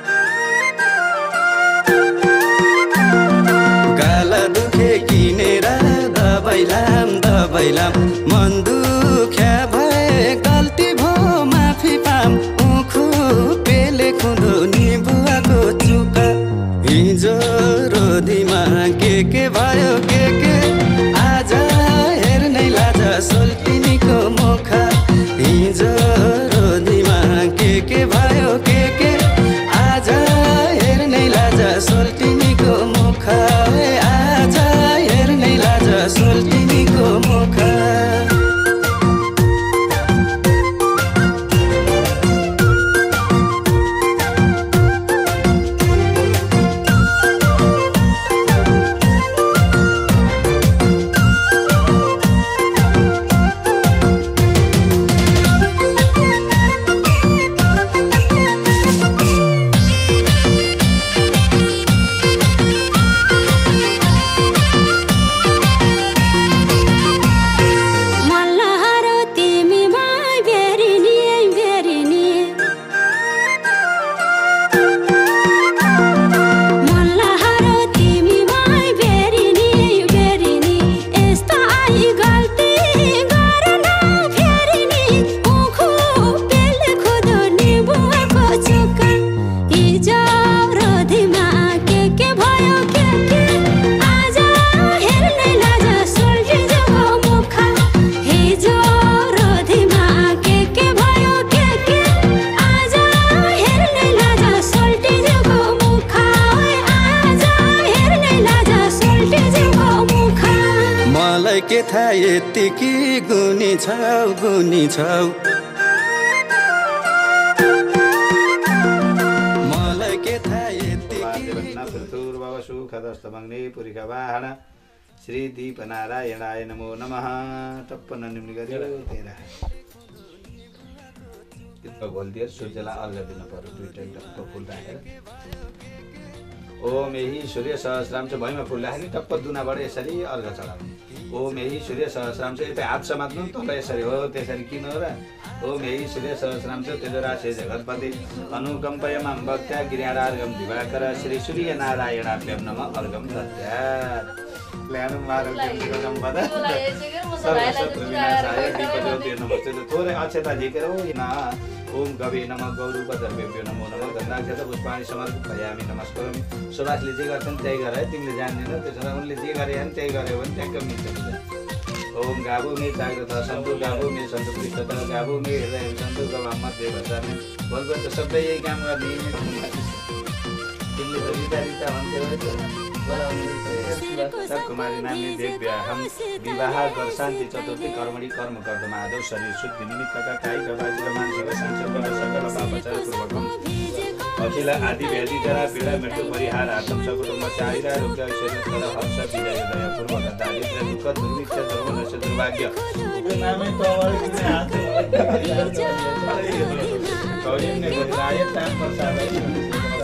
गाला दुखे किनेर दबाइलाम दबाइलाम मन दुख्या भए गल्ती भो माफी पाम उखु पेले खुँदो निबुवाको चुका हिजो रोदीमा के के भयो के के आज हेर्नै लाज सोल्टिनीको मुखा हिजो रोदीमा के के भयो के के आज हेर्नै लाज सोल्टिनीको मुखा आज हेर्नै लाज सोल्टिनीको मुखा थाहा यतिकी गुनी छौ गुनी छौ मलाई के थाहा यतिकी
बाबा सुख दस्त मग्ने पुरीका वाहन श्री दीप नारायणाय नमो नमः टप्प ननिम्न गर्यो तेरा त्यो घोल्दियो सूर्यलाई अर्घ दिन पर्यो दुईटा टप्प फुल राखेर ओम यही सूर्य सहस्राम चाहिँ भैँमा फुल राख्ने टप्प दुनाबाट यसरी अर्घ चढाउने ओम यही सूर्य सहस्राम चाहिँ यतै हात समात्नु नि तल यसरी हो त्यसरी किन हो र ओम यही सूर्य सहस्राम चाहिँ तेजो राशि जगतपति अनुकम्पयमां भक्त्या गिर्याडार्घं दिवाकर श्री सूर्य नारायणाभ्यं नमः अर्घं दद्यात् ल्यानु मारल देवगम पद सर्वशत्रु विनाशाय दीपज्योति नमस्ते थोरै अक्षता झिकेर ना ओम कवि नमः गौरवपदर्भ्यो नमो नमः गन्धाक्षत पुष्पाणि समर्पयामि नमस्कारमि सुभाषले जे गर्छन् त्यही गर है तिमीले जान्दैन त्यसो उनले जे गरे भने त्यही गर्यो भने ट्याक्क मिल्छ ओम गावो मे जाग्रत सन्तु गावो मे सन्तु पृष्ठत गावो मे हृदय सन्तु गवाममा देवचार्ने बोलको त सबै यही काम गर्ने तिमीले त रिता रिता भन्थ्यौ कुमारी नामनी देव्याहम विवाह गर शान्ति चतुर्थी कर्मणि कर्म गर्द माधव शरीर शुद्धि निमित्तका कायिक वाचिक मानसिक संसर्ग सकल पापचार पूर्वकम अखिल आदि व्याधि जरा पीडा मृत्यु परिहार आत्म सकुटुम्ब चारिरा रोग ऐश्वर्य फल हर्ष विजय दया पूर्वक दारिद्र्य दुःख दुर्भिक्ष दुर्मनस्य दुर्भाग्य नामै कौलिन्य गरिराय ताम प्रसाद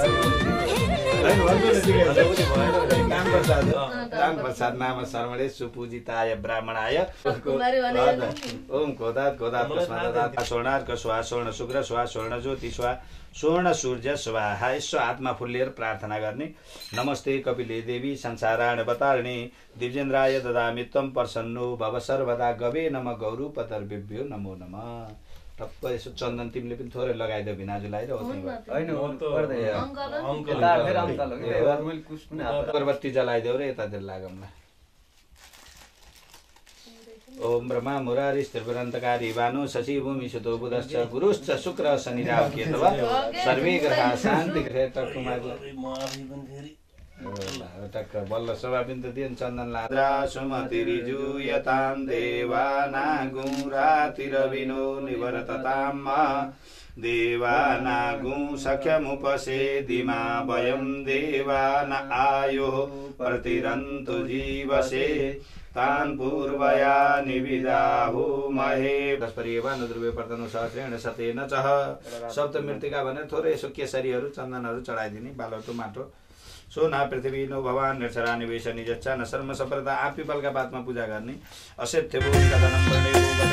काम प्रसाद काम प्रसाद नाम सर्वणे सुपूजिताय ब्राह्मणाय ओम कोदात कोदात कस्मादात स्वर्णार्क स्वा स्वर्ण शुक्र स्वा स्वर्ण ज्योति स्वा स्वर्ण सूर्य स्वाहा यसो आत्मा फुल्लेर प्रार्थना गर्ने नमस्ते कपिले देवी संसाराण बतारिणी दिव्जेन्द्राय ददामि त्वं प्रसन्नो भव सर्वदा गवे नमः गौरूपतर्भ्यो नमो नमः टप्प यसो चन्दन तिमीले पनि थोरै लगाइदेऊ भिनाजुलाई र अगरबत्ती जलाइदेऊ र यतातिर लागौँला ओम ब्रह्मा मुरारी स्त्रिपुरन्तकारी भानु शशि भूमि सुतो बुधश्च गुरुश्च शुक्र शनि राहु केतु सर्वे ग्रहाः शान्ति टक्क बल्ल सभाबिन्द दिएन चन्दन लाद्रा सुमतिरिजुयतां देवानागुं रातिरविनो निवर्ततां देवानागुं सख्यमुपसेदिमा वयं देवान आयो प्रतिरन्तु जीवसे तान् पूर्वया निविदाहु महे दशपरिवान द्रव्य प्रतनु सहस्रेण सतेन चह शब्द मृत्तिका भनेर थोरै यसो केसरीहरू चन्दनहरू चढाइदिने बालटो माटो सोना पृथ्वी नो भगवान निर्छरा निवेश निजच्चा न शर्म सफलता आप पिपलका बातमा पूजा गर्ने असेत्य भूमिका दनम गर्ने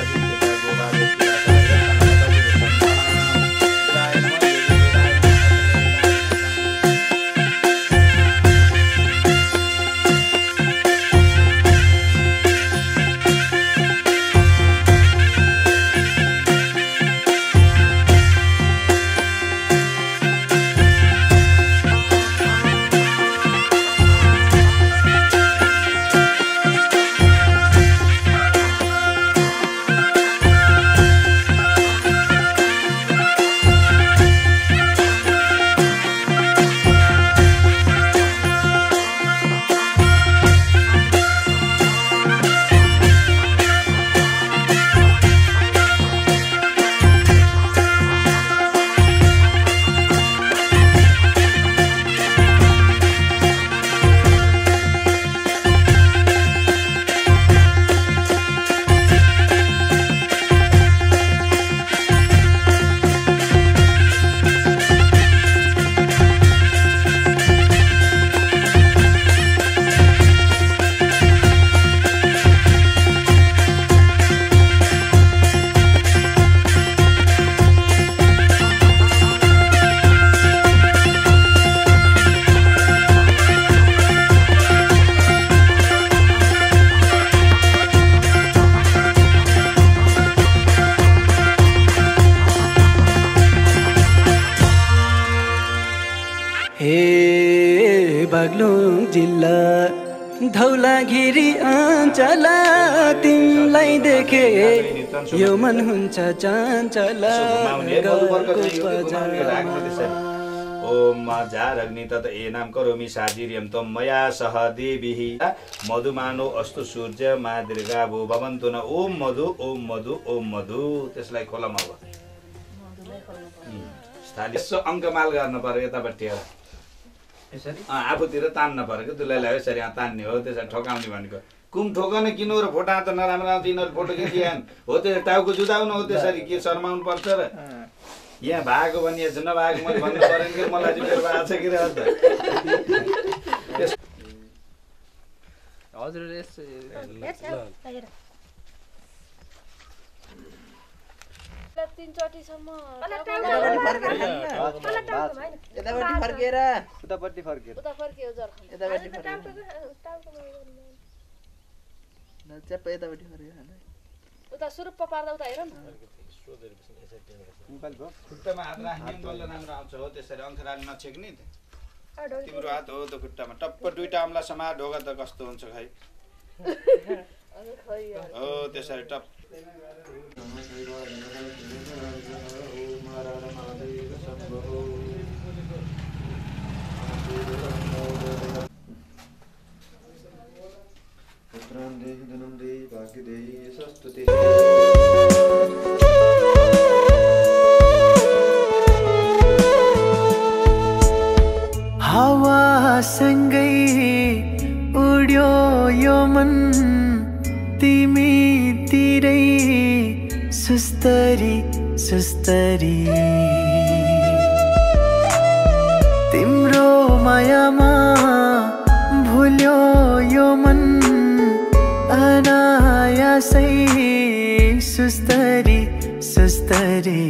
बागलुङ जिल्ला धौलागिरी अञ्चल तिमीलाई देखे यो मन हुन्छ चञ्चल
ओम जारग्नि तत एनाम करोमि साजिर्यं त्वं मया सह देवीः मधुमानो अस्तु सूर्य मा दीर्घा भो भवन्तु न ओम मधु ओम मधु ओम मधु। त्यसलाई खोलम अब यसो अङ्कमाल गर्न पर्यो यतापट्टि आफूतिर तान्न पर्यो कि दुलैलाई यसरी तान्ने हो त्यसरी ठोकाउने भनेको। कुम ठोकने किन र फोटा त नराम्रो आउँछ यिनीहरू फोटो खिचिहान हो त्यो टाउको जुदाउनु हो त्यसरी के शर्माउनु पर्छ र यहाँ भएको भने नभएको मैले भन्नु परेन कि मलाई चाहिँ फेरि भएको छ कि
हजुर
तीनचोटिसम्म
यतापट्टि फर्केर उतापट्टि फर्केर
उता फर्कियो जर्खन
यतापट्टि फर्केर च्याप्प यतापट्टि फर्केर
उता सुरुप्प पार्दा उता हेर न
खुट्टामा हात राख्ने बल्ल राम्रो आउँछ हो त्यसरी अङ्खराले नछेक्ने तिम्रो हात हो त खुट्टामा टप्प दुईटा अम्ला समा ढोका त कस्तो हुन्छ खै हो त्यसरी टप पुत्रं देहि धनं देहि भाग्य देहि सस्तुते
हावासँगै उड्यो यो मन तिमीतिरै सुस्तरी सुस्तरी तिम्रो मायामा भुल्यो यो मन अनायासै सुस्तरी सुस्तरी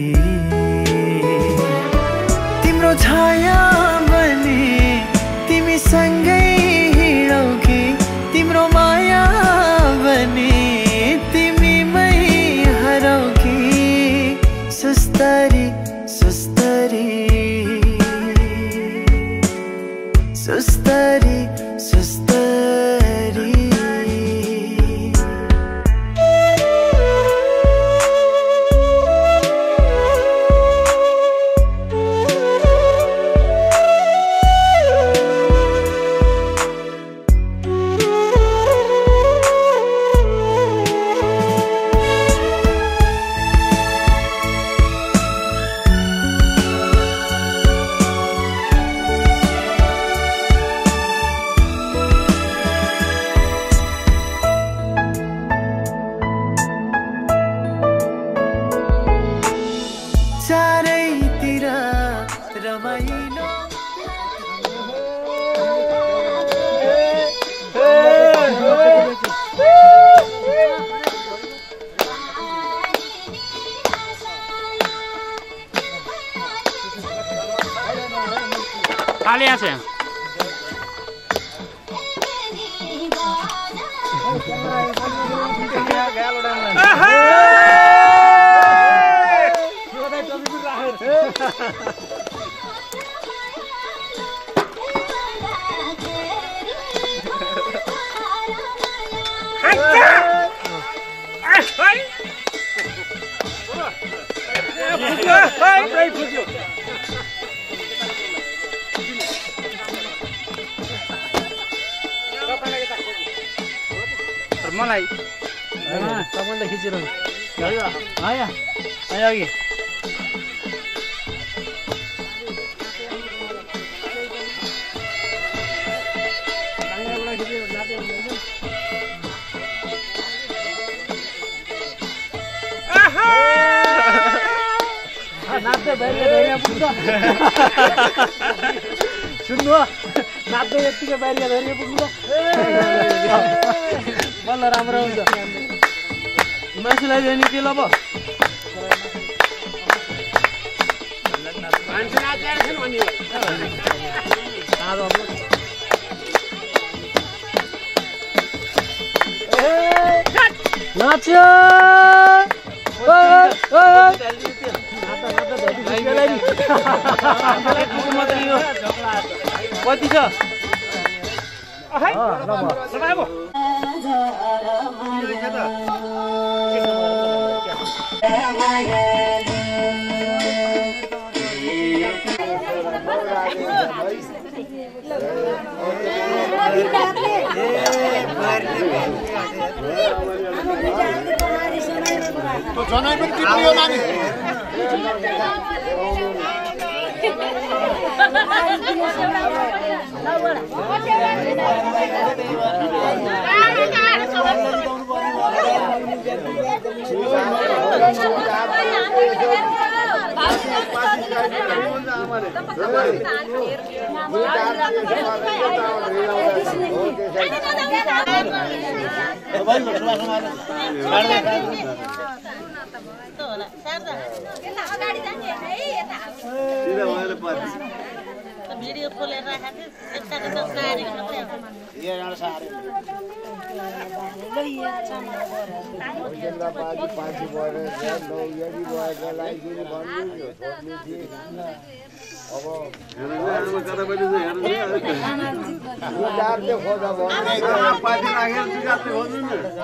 तिम्रो छाया बने तिमी सँगै हिँडौ कि तिम्रो माया बने तिमीमै हरौ कि सुस्तरी सुस्तरी सुस्तरी सुस्तरी चारैतिर रमाइलो
खाली আছে मलाई
तपाईँले खिचिरहनु आया आया अघि नाच्दै बाहिर धैर्य पुग्छ सुन्नु नाच्दै यतिकै बाहिर धैर्य पुग्नु बल्ल राम्रो हुन्छ मान्छेलाई जाने के ल नाच्यो कति छ
जनै पनि किन्नु यो नानी
भिडियो खोलेर राखेको एकताको संस्कारी हुनु पर्यो यो एउटा सारे
केन्द्रपाली पार्टी भएर नौ यदि भएका लागि भन्नु छोड्नु थिए अब कता पनि हेर्नु खोजा भयो पार्टी राखेर विकासले खोज्नु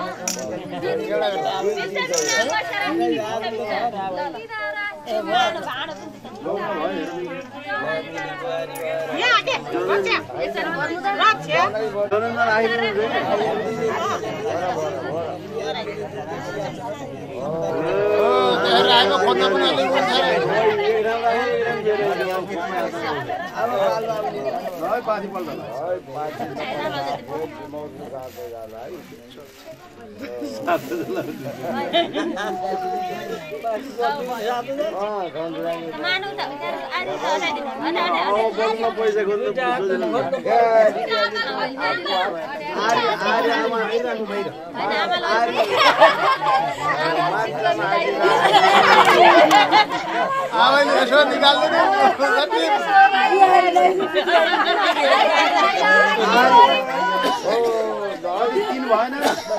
पैसा आमाले यसो निकाल्दैन किन भएन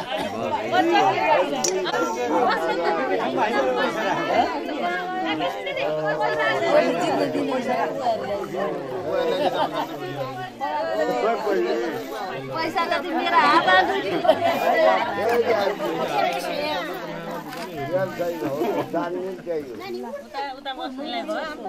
पैसा त मेरो हातमा उता बस्नुलाई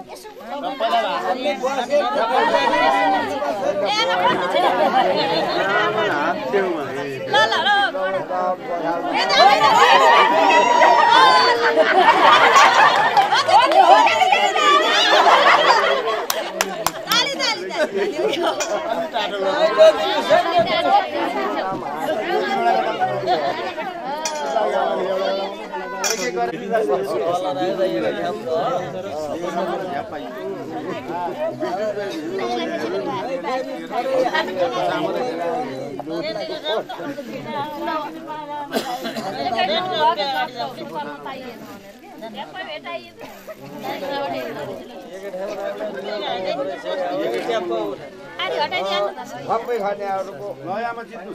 सबै खानेहरूको नयाँमा जित्नु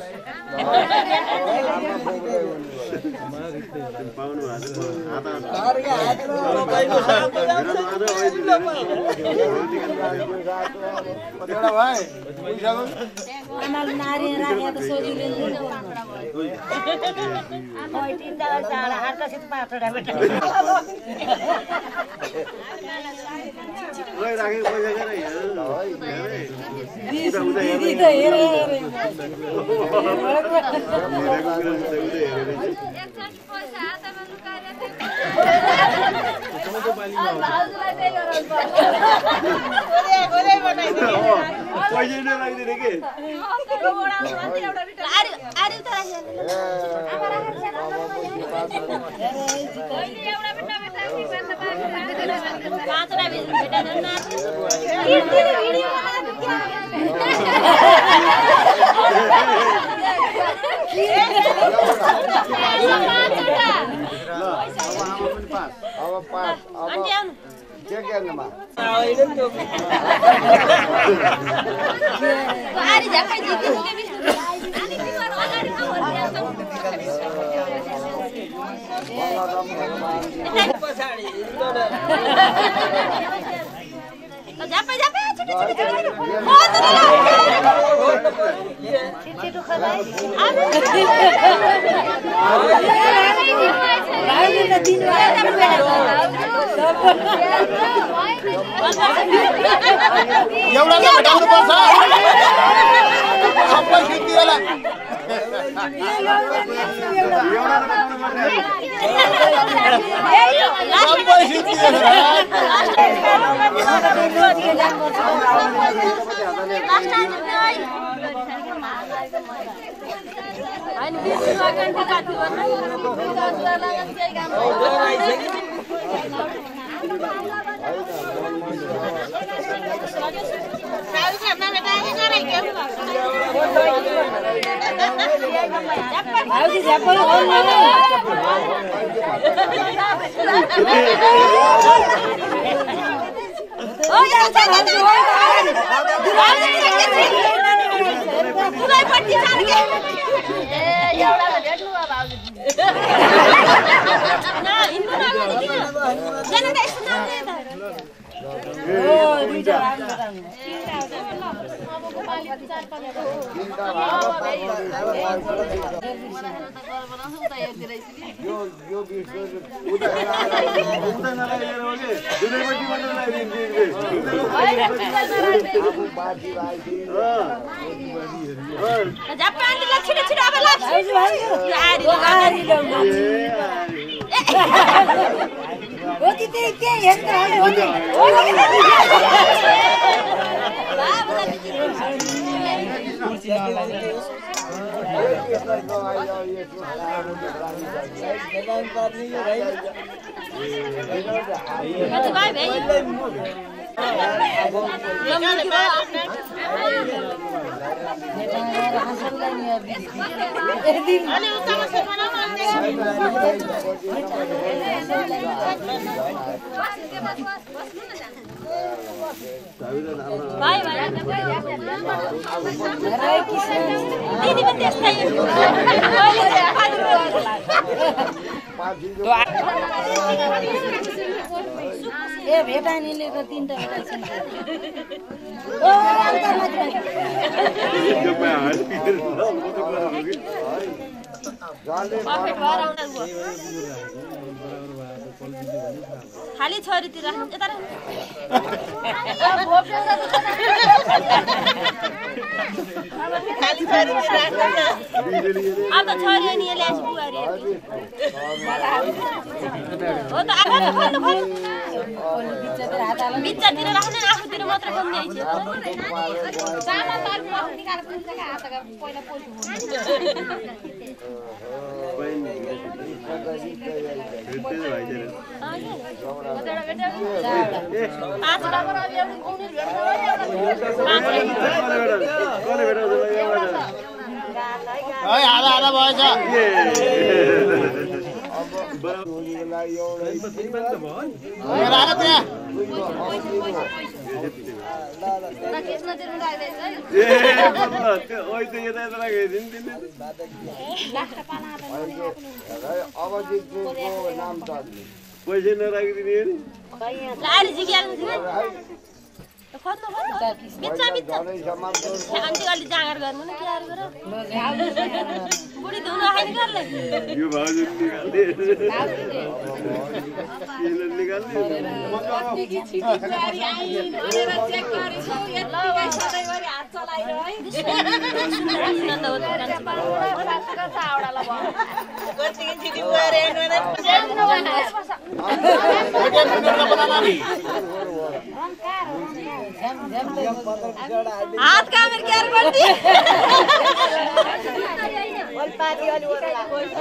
अब पास अब के गर्नुमा आइदैन त्यो बारी झ्यापै जित्नु के बिस्नु अनि तिम्रो अगाडि
पछाडी
झ्यापै झ्यापै छिटो छिटो छिटो खलाइ आमे
एउटा त भेटाउनु पर्छ सबै सिद्धि होला सबै सिद्धि
भाइ भाइ दिदी पनि त्यस्तै ए भेटानीले त तीनटा भेटाइछन् ओ खाली छोरीतिर यता खाली छोरीतिर अब छोरी अनि ल्यास बुहारी हो त अब खोल्नु खोल्नु बिचतिर हात हाल्नु बिचतिर राख्नु आफूतिर मात्र कम्दै छ सामा तार निकालेर पनि जग्गा हात पहिला पोल्छु
आधा आधा भएछ
पैसा नराखिदिने
खोज्नु खोज्नु बिच्चा बिच्चा आन्टी अलि जाँगर गर्नु न केयर गर बुढी धुन खाइन गर्ले
यो भाउजू निकाल्दे किन निकाल्दे
गाडी आइ भनेर चेक गर्छौ यति सधैँभरि हात चलाइरह है न त हो चावडाला भयो कति छिटी गरे भने जान्नु भएन हात कामेर केयर गर्दी ओल पाती अलि ओला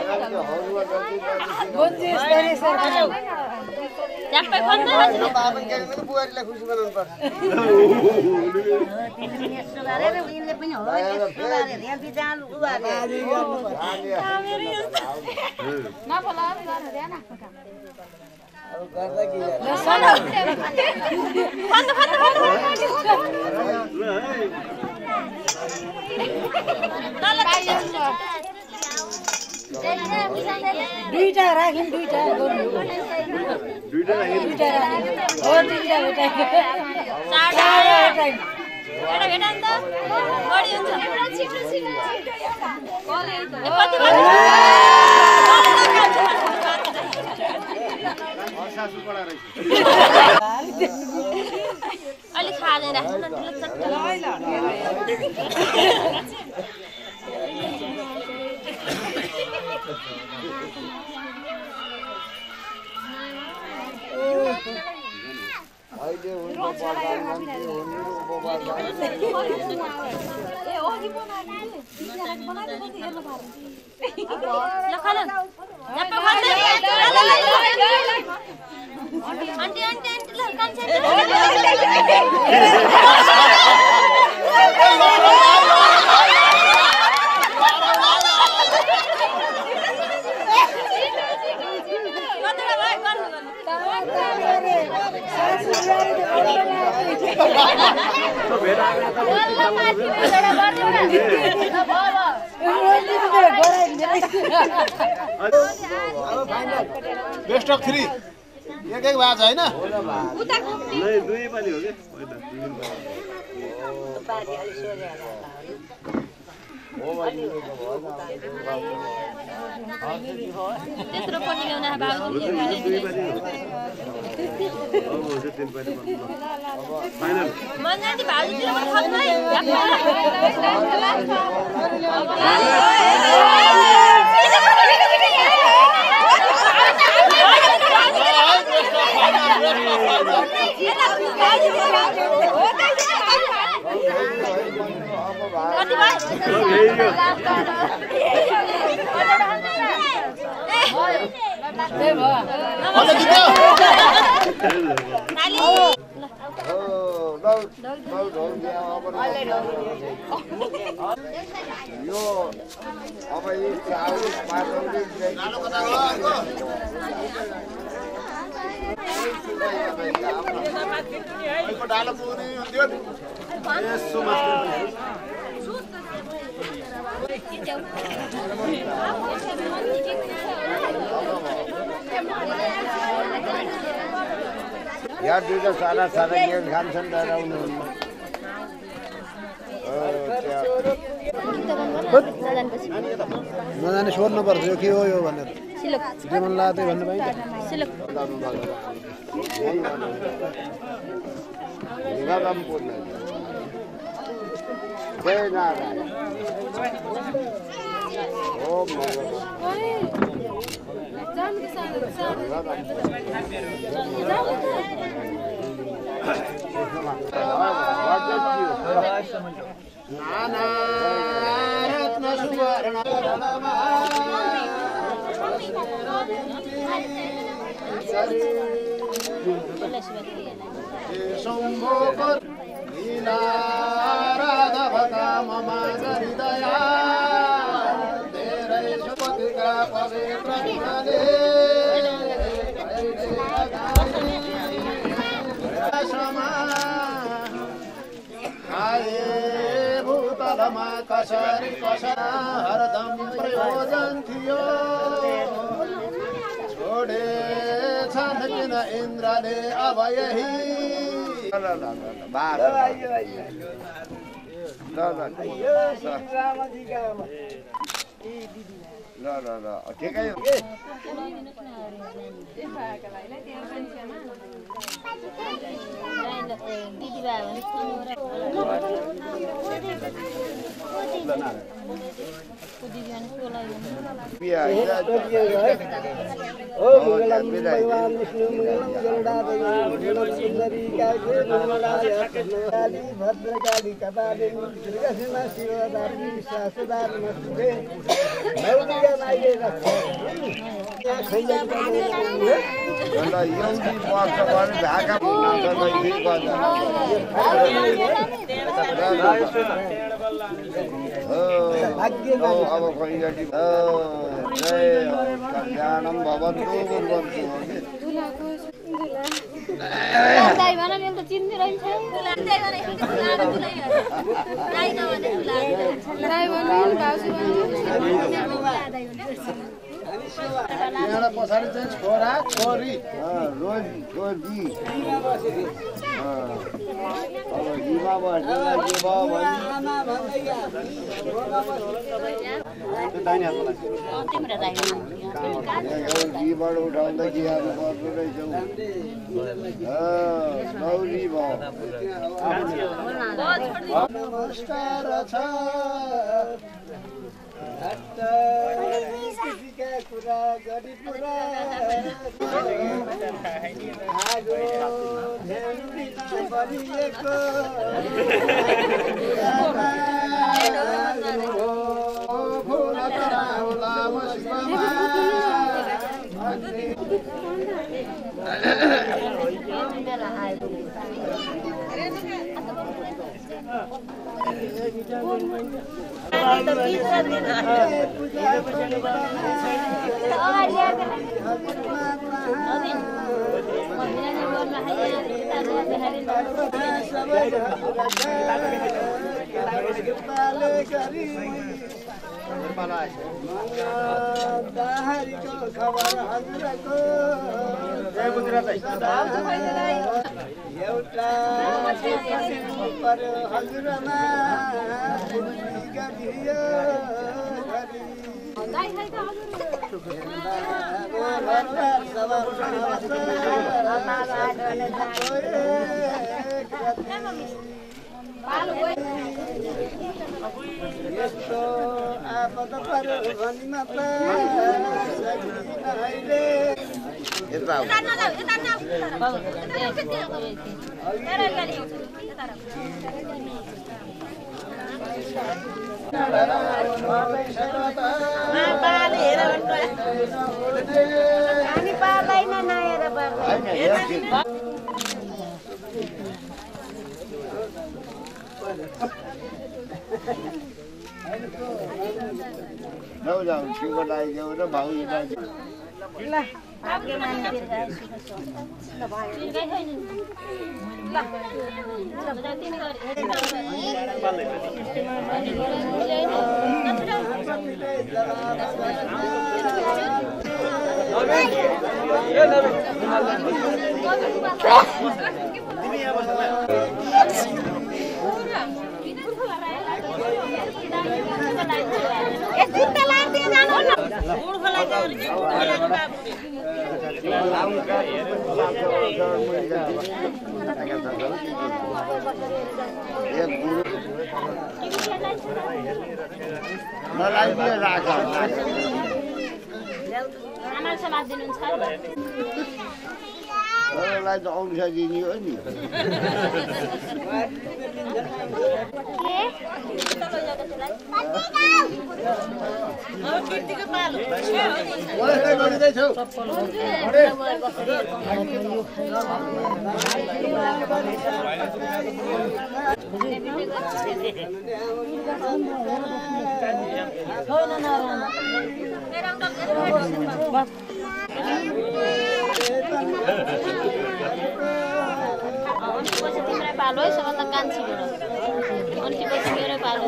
बुझ्छि स्तरी सर च्याप्पै खोज्नु
बाबा के पनि बुहारीलाई खुसी बनाउनु पर्छ
यस्तो गरे र उनले पनि हो यस्तो गरे यहाँ बिचान उबाले कामेर यस्तो नफला गरे ध्यान
अब गर्दा के
ल सना
खन्नु खन्नु खन्नु
ल है
तल
दुईटा राखिन दुईटा गर्नु
दुईटा राखिन
दुईटा हो दुईटा भेटाइ
चारटा भेटाइ एउटा भेटाइ नि त बढी हुन्छ छिटो छिटो कति
आँसु पडा रहेछ
अलि खाँदै राख्नु न ल
अहिले हुन्छ प्रधानमन्त्री हुनु उपप्रधानमन्त्री
ए ओगी बनायो बिचाराको बनायो नि हेर्नु पर्यो ल खान यहाँ पखाल्दै आन्टी आन्टी आन्टी ल कान्छे
बेस्ट अफ थ्री एक एक बाज होइन
दुई पनि हो
त्यत्रो पनि ल्याउन बाबु मन्जाति भाउजूतिर पनि खप्नु है
यो अब यी चाउल पातौली
डालो पुग्ने त्यो यसो
यहाँ दुईटा सारा सारा गेम खान्छन् डराउनु
नजाने सोध्नु पर्छ यो के हो यो भनेर जे मन लाग्यो भन्नु पाइन्छ
जय नारायण ओम
कसरी कसरा हरदम प्रयोजन थियो छोडे छन् किन इन्द्रले अब यही
ल ल ल ठिकै हो
भद्रकाली कपालिनी दुर्गासेना शिवदारिणी शासदारिणी
कल्याणं भवन्तु
दाइ भन नि त चिन्दै रहन्छ दाइ भन दाइ नभने दाइ भन भाउजू
यहाँ पछाडि चाहिँ छोरा छोरी
रोजी छोरी अब जीवन जीवन उठाउँदा कि अब गर्नु रहेछौ गौरी भयो
नमस्कार छ कुरा गरी पुरा आगो परिएको फुल चढाउला मुस्कमा खबर हजुरको एउटा हजुरमा यस्तो आपद पर्यो भनी मात्र अहिले
हामी पार्दैन नहेर
जाऊ जाऊ शिवको लागि जाऊ र भाउजी लागि
ल आगे मान्छे
मलाई राख
आमाले सल्लाह दिनुहुन्छ
मलाई त औँसा दिने हो नि
तिम्रै पालो है सबभन्दा कान्छी भएर अनि पछि मेरै पालो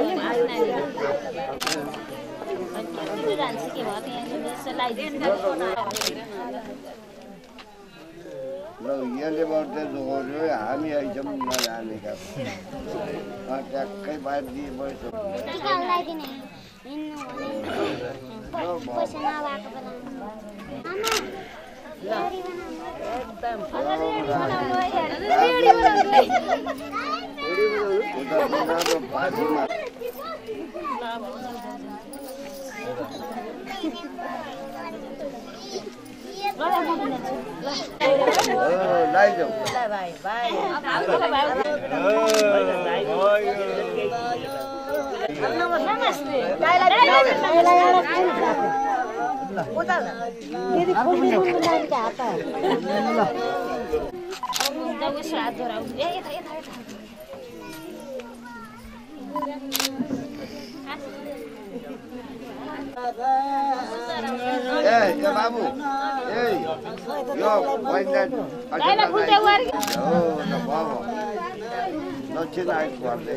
जान्छ के भयो त्यहाँ लगाइदिनु
ल यसले गर्दै जोड्यो हामी आइछौँ नजानेका ट्याक्कै बाहिर दिए पैसा लाइजाऊ
भाइ भाइ नमस्ते
ए ए बाबु ए यो पहिला
दाइला फुटे वारी
हो न बाबु दक्षिण आइ पर्दै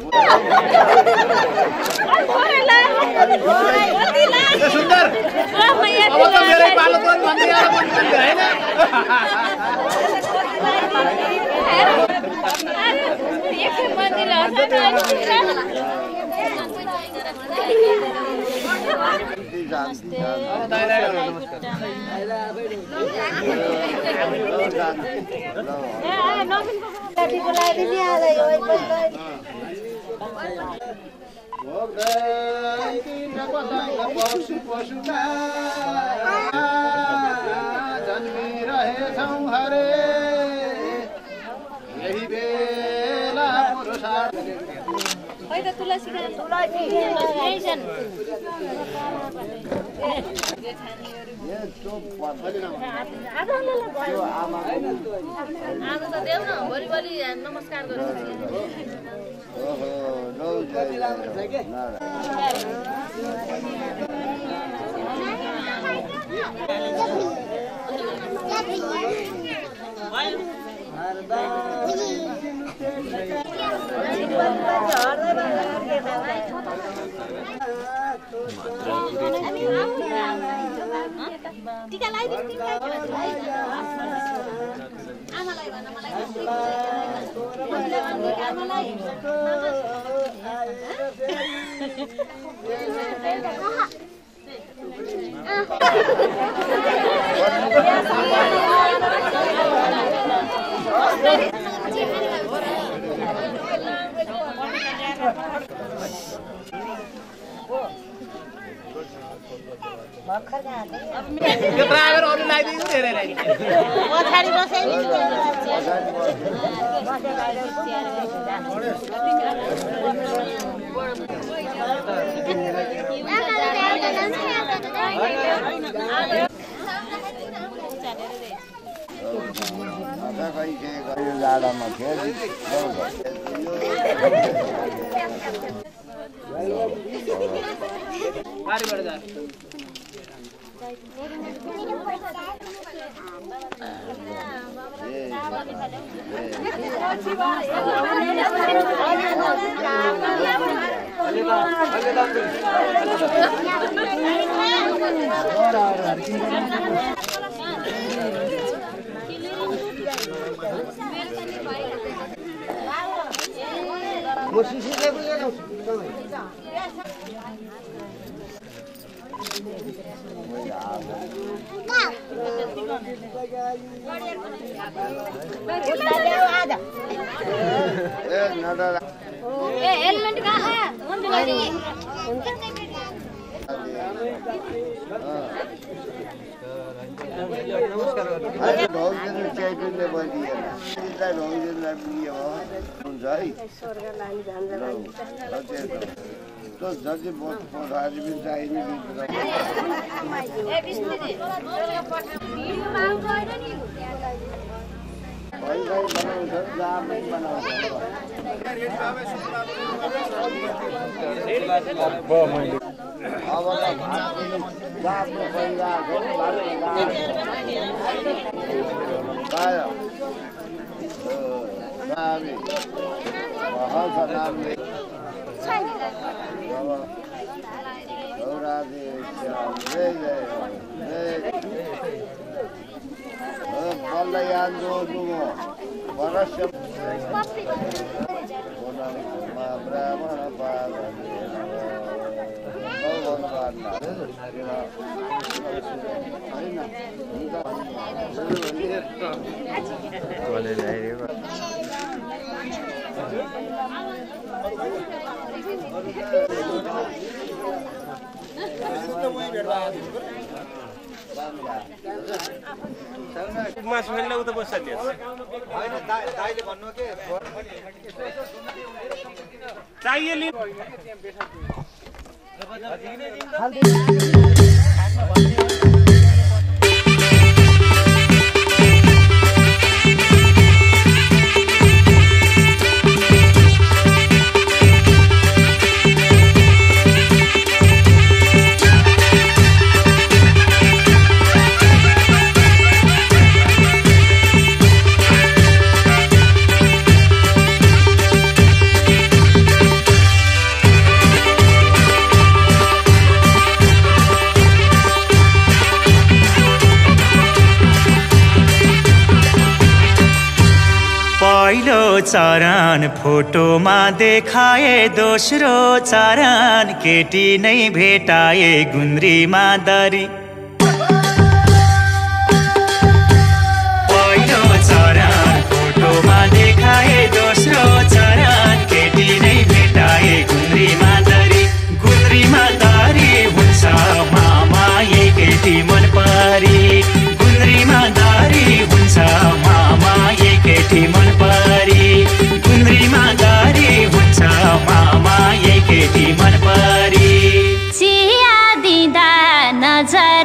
सुन्दर अब त मेरै पालो पनि भन्दै आएर पनि भन्दै हैन
जन्मिरहेछौँ हरे यही बेला पुरुषार्थ
तुलसी यही छन् आज त देऊ न भोलि भोलि नमस्कार गर्नु टीका लगाइदिनु आमालाई भन मलाई आमालाई
यो ड्राइभर अरू लगाइदिनु धेरै
पछाडि बसे नि
जाडामा फेरि
हेलमेट कहाँ
मासुले उता बस्छ नि
हैन दाइले भन्नु के
चाहिए लि
चरण फोटोमा देखाए दोस्रो चरण केटी नै भेटाए गुन्द्रीमा दरी पहिलो चरण फोटोमा देखाए दोस्रो चरण केटी नै भेटाए गुन्द्रीमा दरी गुन्द्रीमा दरी हुन्छ मामा यही केटी मन परी गुन्द्रीमा दरी हुन्छ मामा यही केटी मन परी गुन्द्रीमा दरी हुन्छ मामा यही केटी मन परी
चिया दिँदा नजर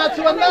छु भन्दा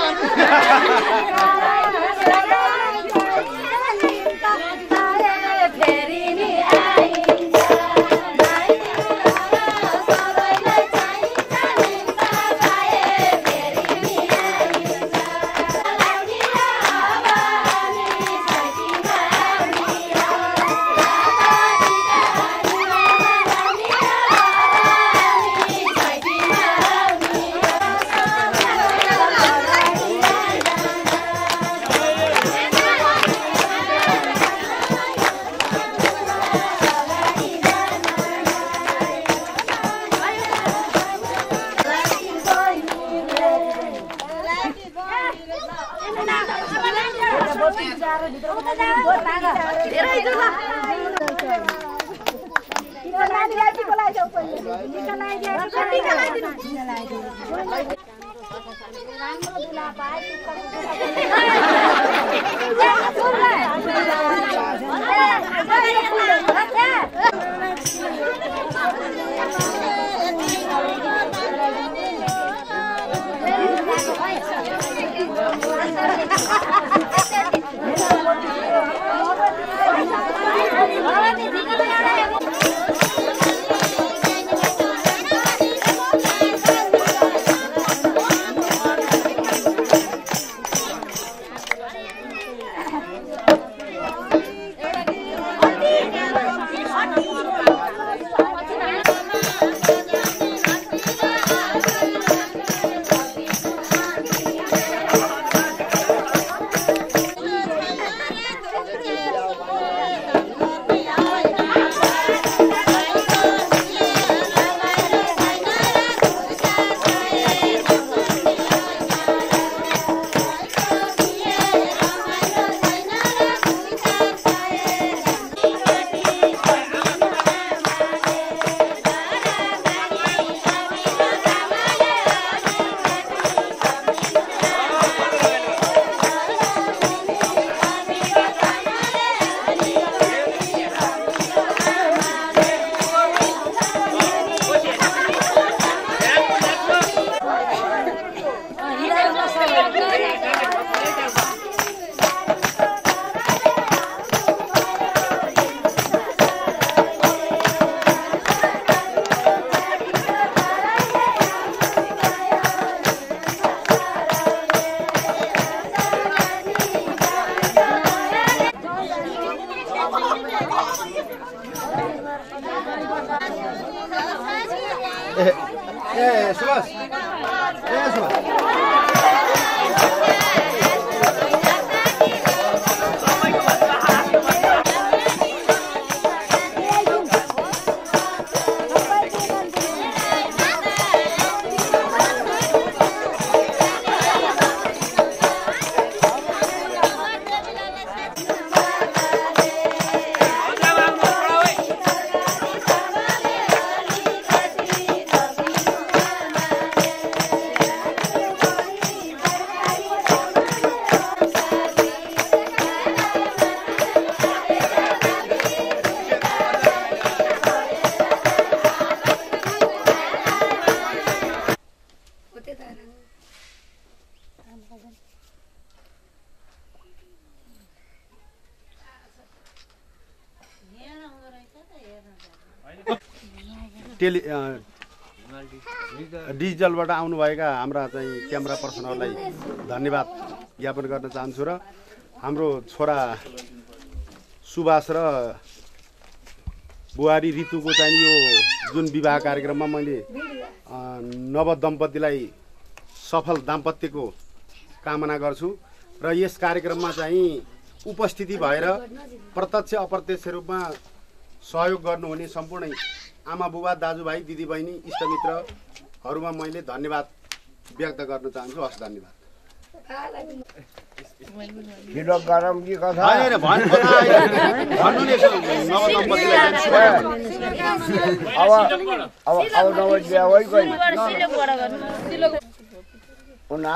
ए सुभाष ए सुभाष टेली डिजिटलबाट आउनुभएका हाम्रा चाहिँ क्यामेरा पर्सनहरूलाई धन्यवाद ज्ञापन गर्न चाहन्छु र हाम्रो छोरा सुभाष र बुहारी ऋतुको चाहिँ यो जुन विवाह कार्यक्रममा मैले नव दम्पतिलाई सफल दाम्पत्यको कामना गर्छु र यस कार्यक्रममा चाहिँ उपस्थिति भएर प्रत्यक्ष अप्रत्यक्ष रूपमा सहयोग गर्नुहुने सम्पूर्ण आमा बुबा दाजुभाइ दिदीबहिनी इष्टमित्रहरूमा मैले धन्यवाद व्यक्त गर्न चाहन्छु। हस्, धन्यवाद।
किलो गरम कि कथा
हैन भन्नु भन्नु नि नव दम्पतिलाई अब अब अब नव बिहे गई उना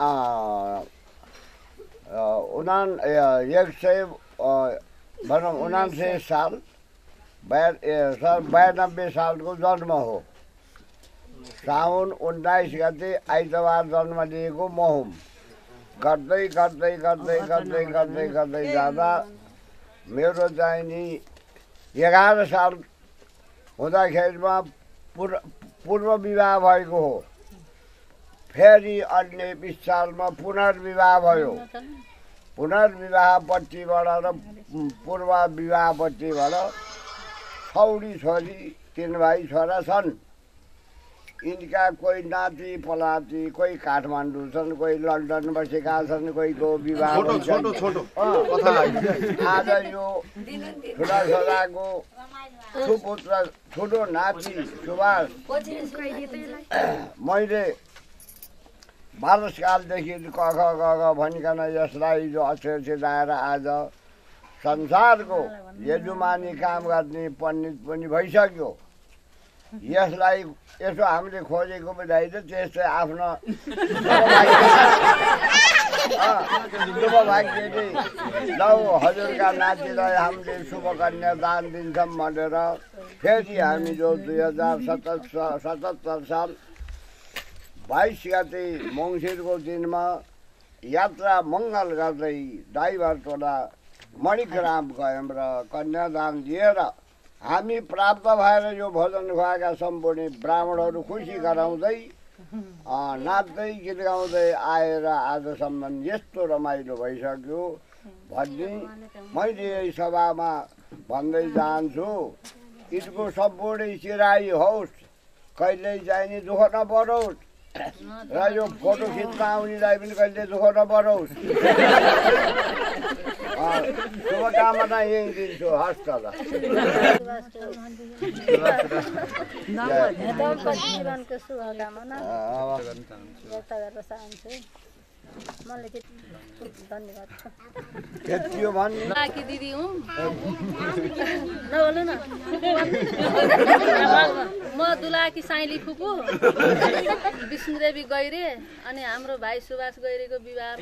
उना एक सय भनौँ उनान्सय साल बया साल बयानब्बे सालको जन्म हो।
साउन उन्नाइस गते आइतबार जन्म लिएको म हुँ। गर्दै गर्दै गर्दै गर्दै गर्दै गर्दै जाँदा मेरो चाहिँ नि एघार साल हुँदाखेरिमा पूर्व पूर्व विवाह भएको हो। फेरि अन्य बिस सालमा पुनर्विवाह भयो। पुनर्विवाहपट्टिबाट र पूर्व विवाहपट्टिबाट छौडी छोरी तीन भाइ छोरा छन्। यिनका कोही नाति पलाती, कोही काठमाडौँ छन्, कोही लन्डन बसेका छन्, कोहीको विवाह आज यो ठुला छोराको सुपुत्र ठुलो नाति सुभाष मैले बालसकालदेखि क ख ग घ भनिकन यसलाई जो अक्षर सिधाएर आज संसारको यजुमानी काम गर्ने पण्डित पनि भइसक्यो। यसलाई यसो हामीले खोजेको पनि होइन, त्यस्तै आफ्नो शुभभाग्यले लौ हजुरका नातिलाई हामीले शुभकन्या दान दिन्छौँ भनेर फेरि हामी जो दुई हजार सतहत्तर सतहत्तर साल बाइस गते मङ्सिरको दिनमा यात्रा मङ्गल गर्दै ड्राइभर टोला मणिग्राम गयौँ र कन्यादान दिएर हामी प्राप्त भएर यो भोजन खुवाएका सम्पूर्ण ब्राह्मणहरू खुसी गराउँदै नाच्दै गीत गाउँदै आएर आजसम्म यस्तो रमाइलो भइसक्यो भन्ने मैले यही सभामा भन्दै जान्छु। ईदको सम्पूर्ण चिराई होस्, कहिल्यै चाहिने दुःख नपरोस् र यो फोटो खिच्न आउनेलाई पनि कहिले दुःख नपरोस्। शुभकामना यही दिन्छु। हस् त ल।
जीवनको शुभकामना व्यक्त गर्न चाहन्छु। मलाई धन्यवाद
यति हो भन्नु
कि दिदी हुँ नबोल्नु न। म दुलाकी साइली फुपू विष्णुदेवी गैरे अनि हाम्रो भाइ सुभाष गैरेको विवाह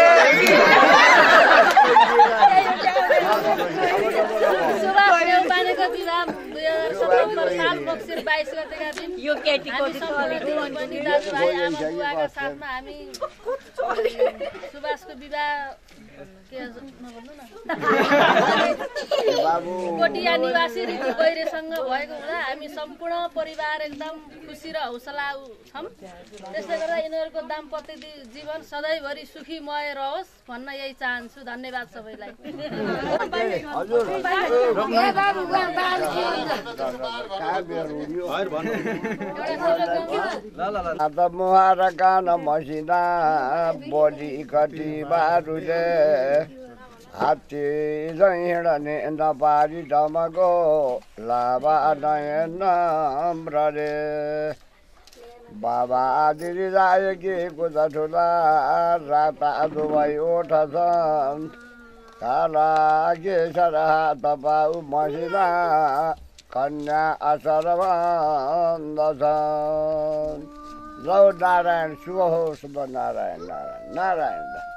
सुभाष नेउपानेको विवाह दुई हजार सतहत्तर साल मक्सिर बाइस गतेका दिन यो केटीको दाजुभाइ आमा बुवाका साथमा हामी सुभाषको विवाह कोटिया निवासी रीति गैरेसँग भएको हुँदा हामी सम्पूर्ण परिवार एकदम खुसी र हौसला छौँ। त्यसले गर्दा यिनीहरूको दाम्पत्य जीवन सधैँभरि सुखीमय रहोस् भन्न यही चाहन्छु। धन्यवाद सबैलाई।
मुहार कान मसिना बोली कति बारुले हात्ती हिँड्ने नपारी डमको लाभा नयन नम्रले बाबा दिदी जाएकी कुदा ठुला राता दुवै ओठ छन् काला केसर हात पाउ मसिना कन्या असर भन्दछन्। लौ नारायण शुभ होस्। नारायण नारायण नारायण।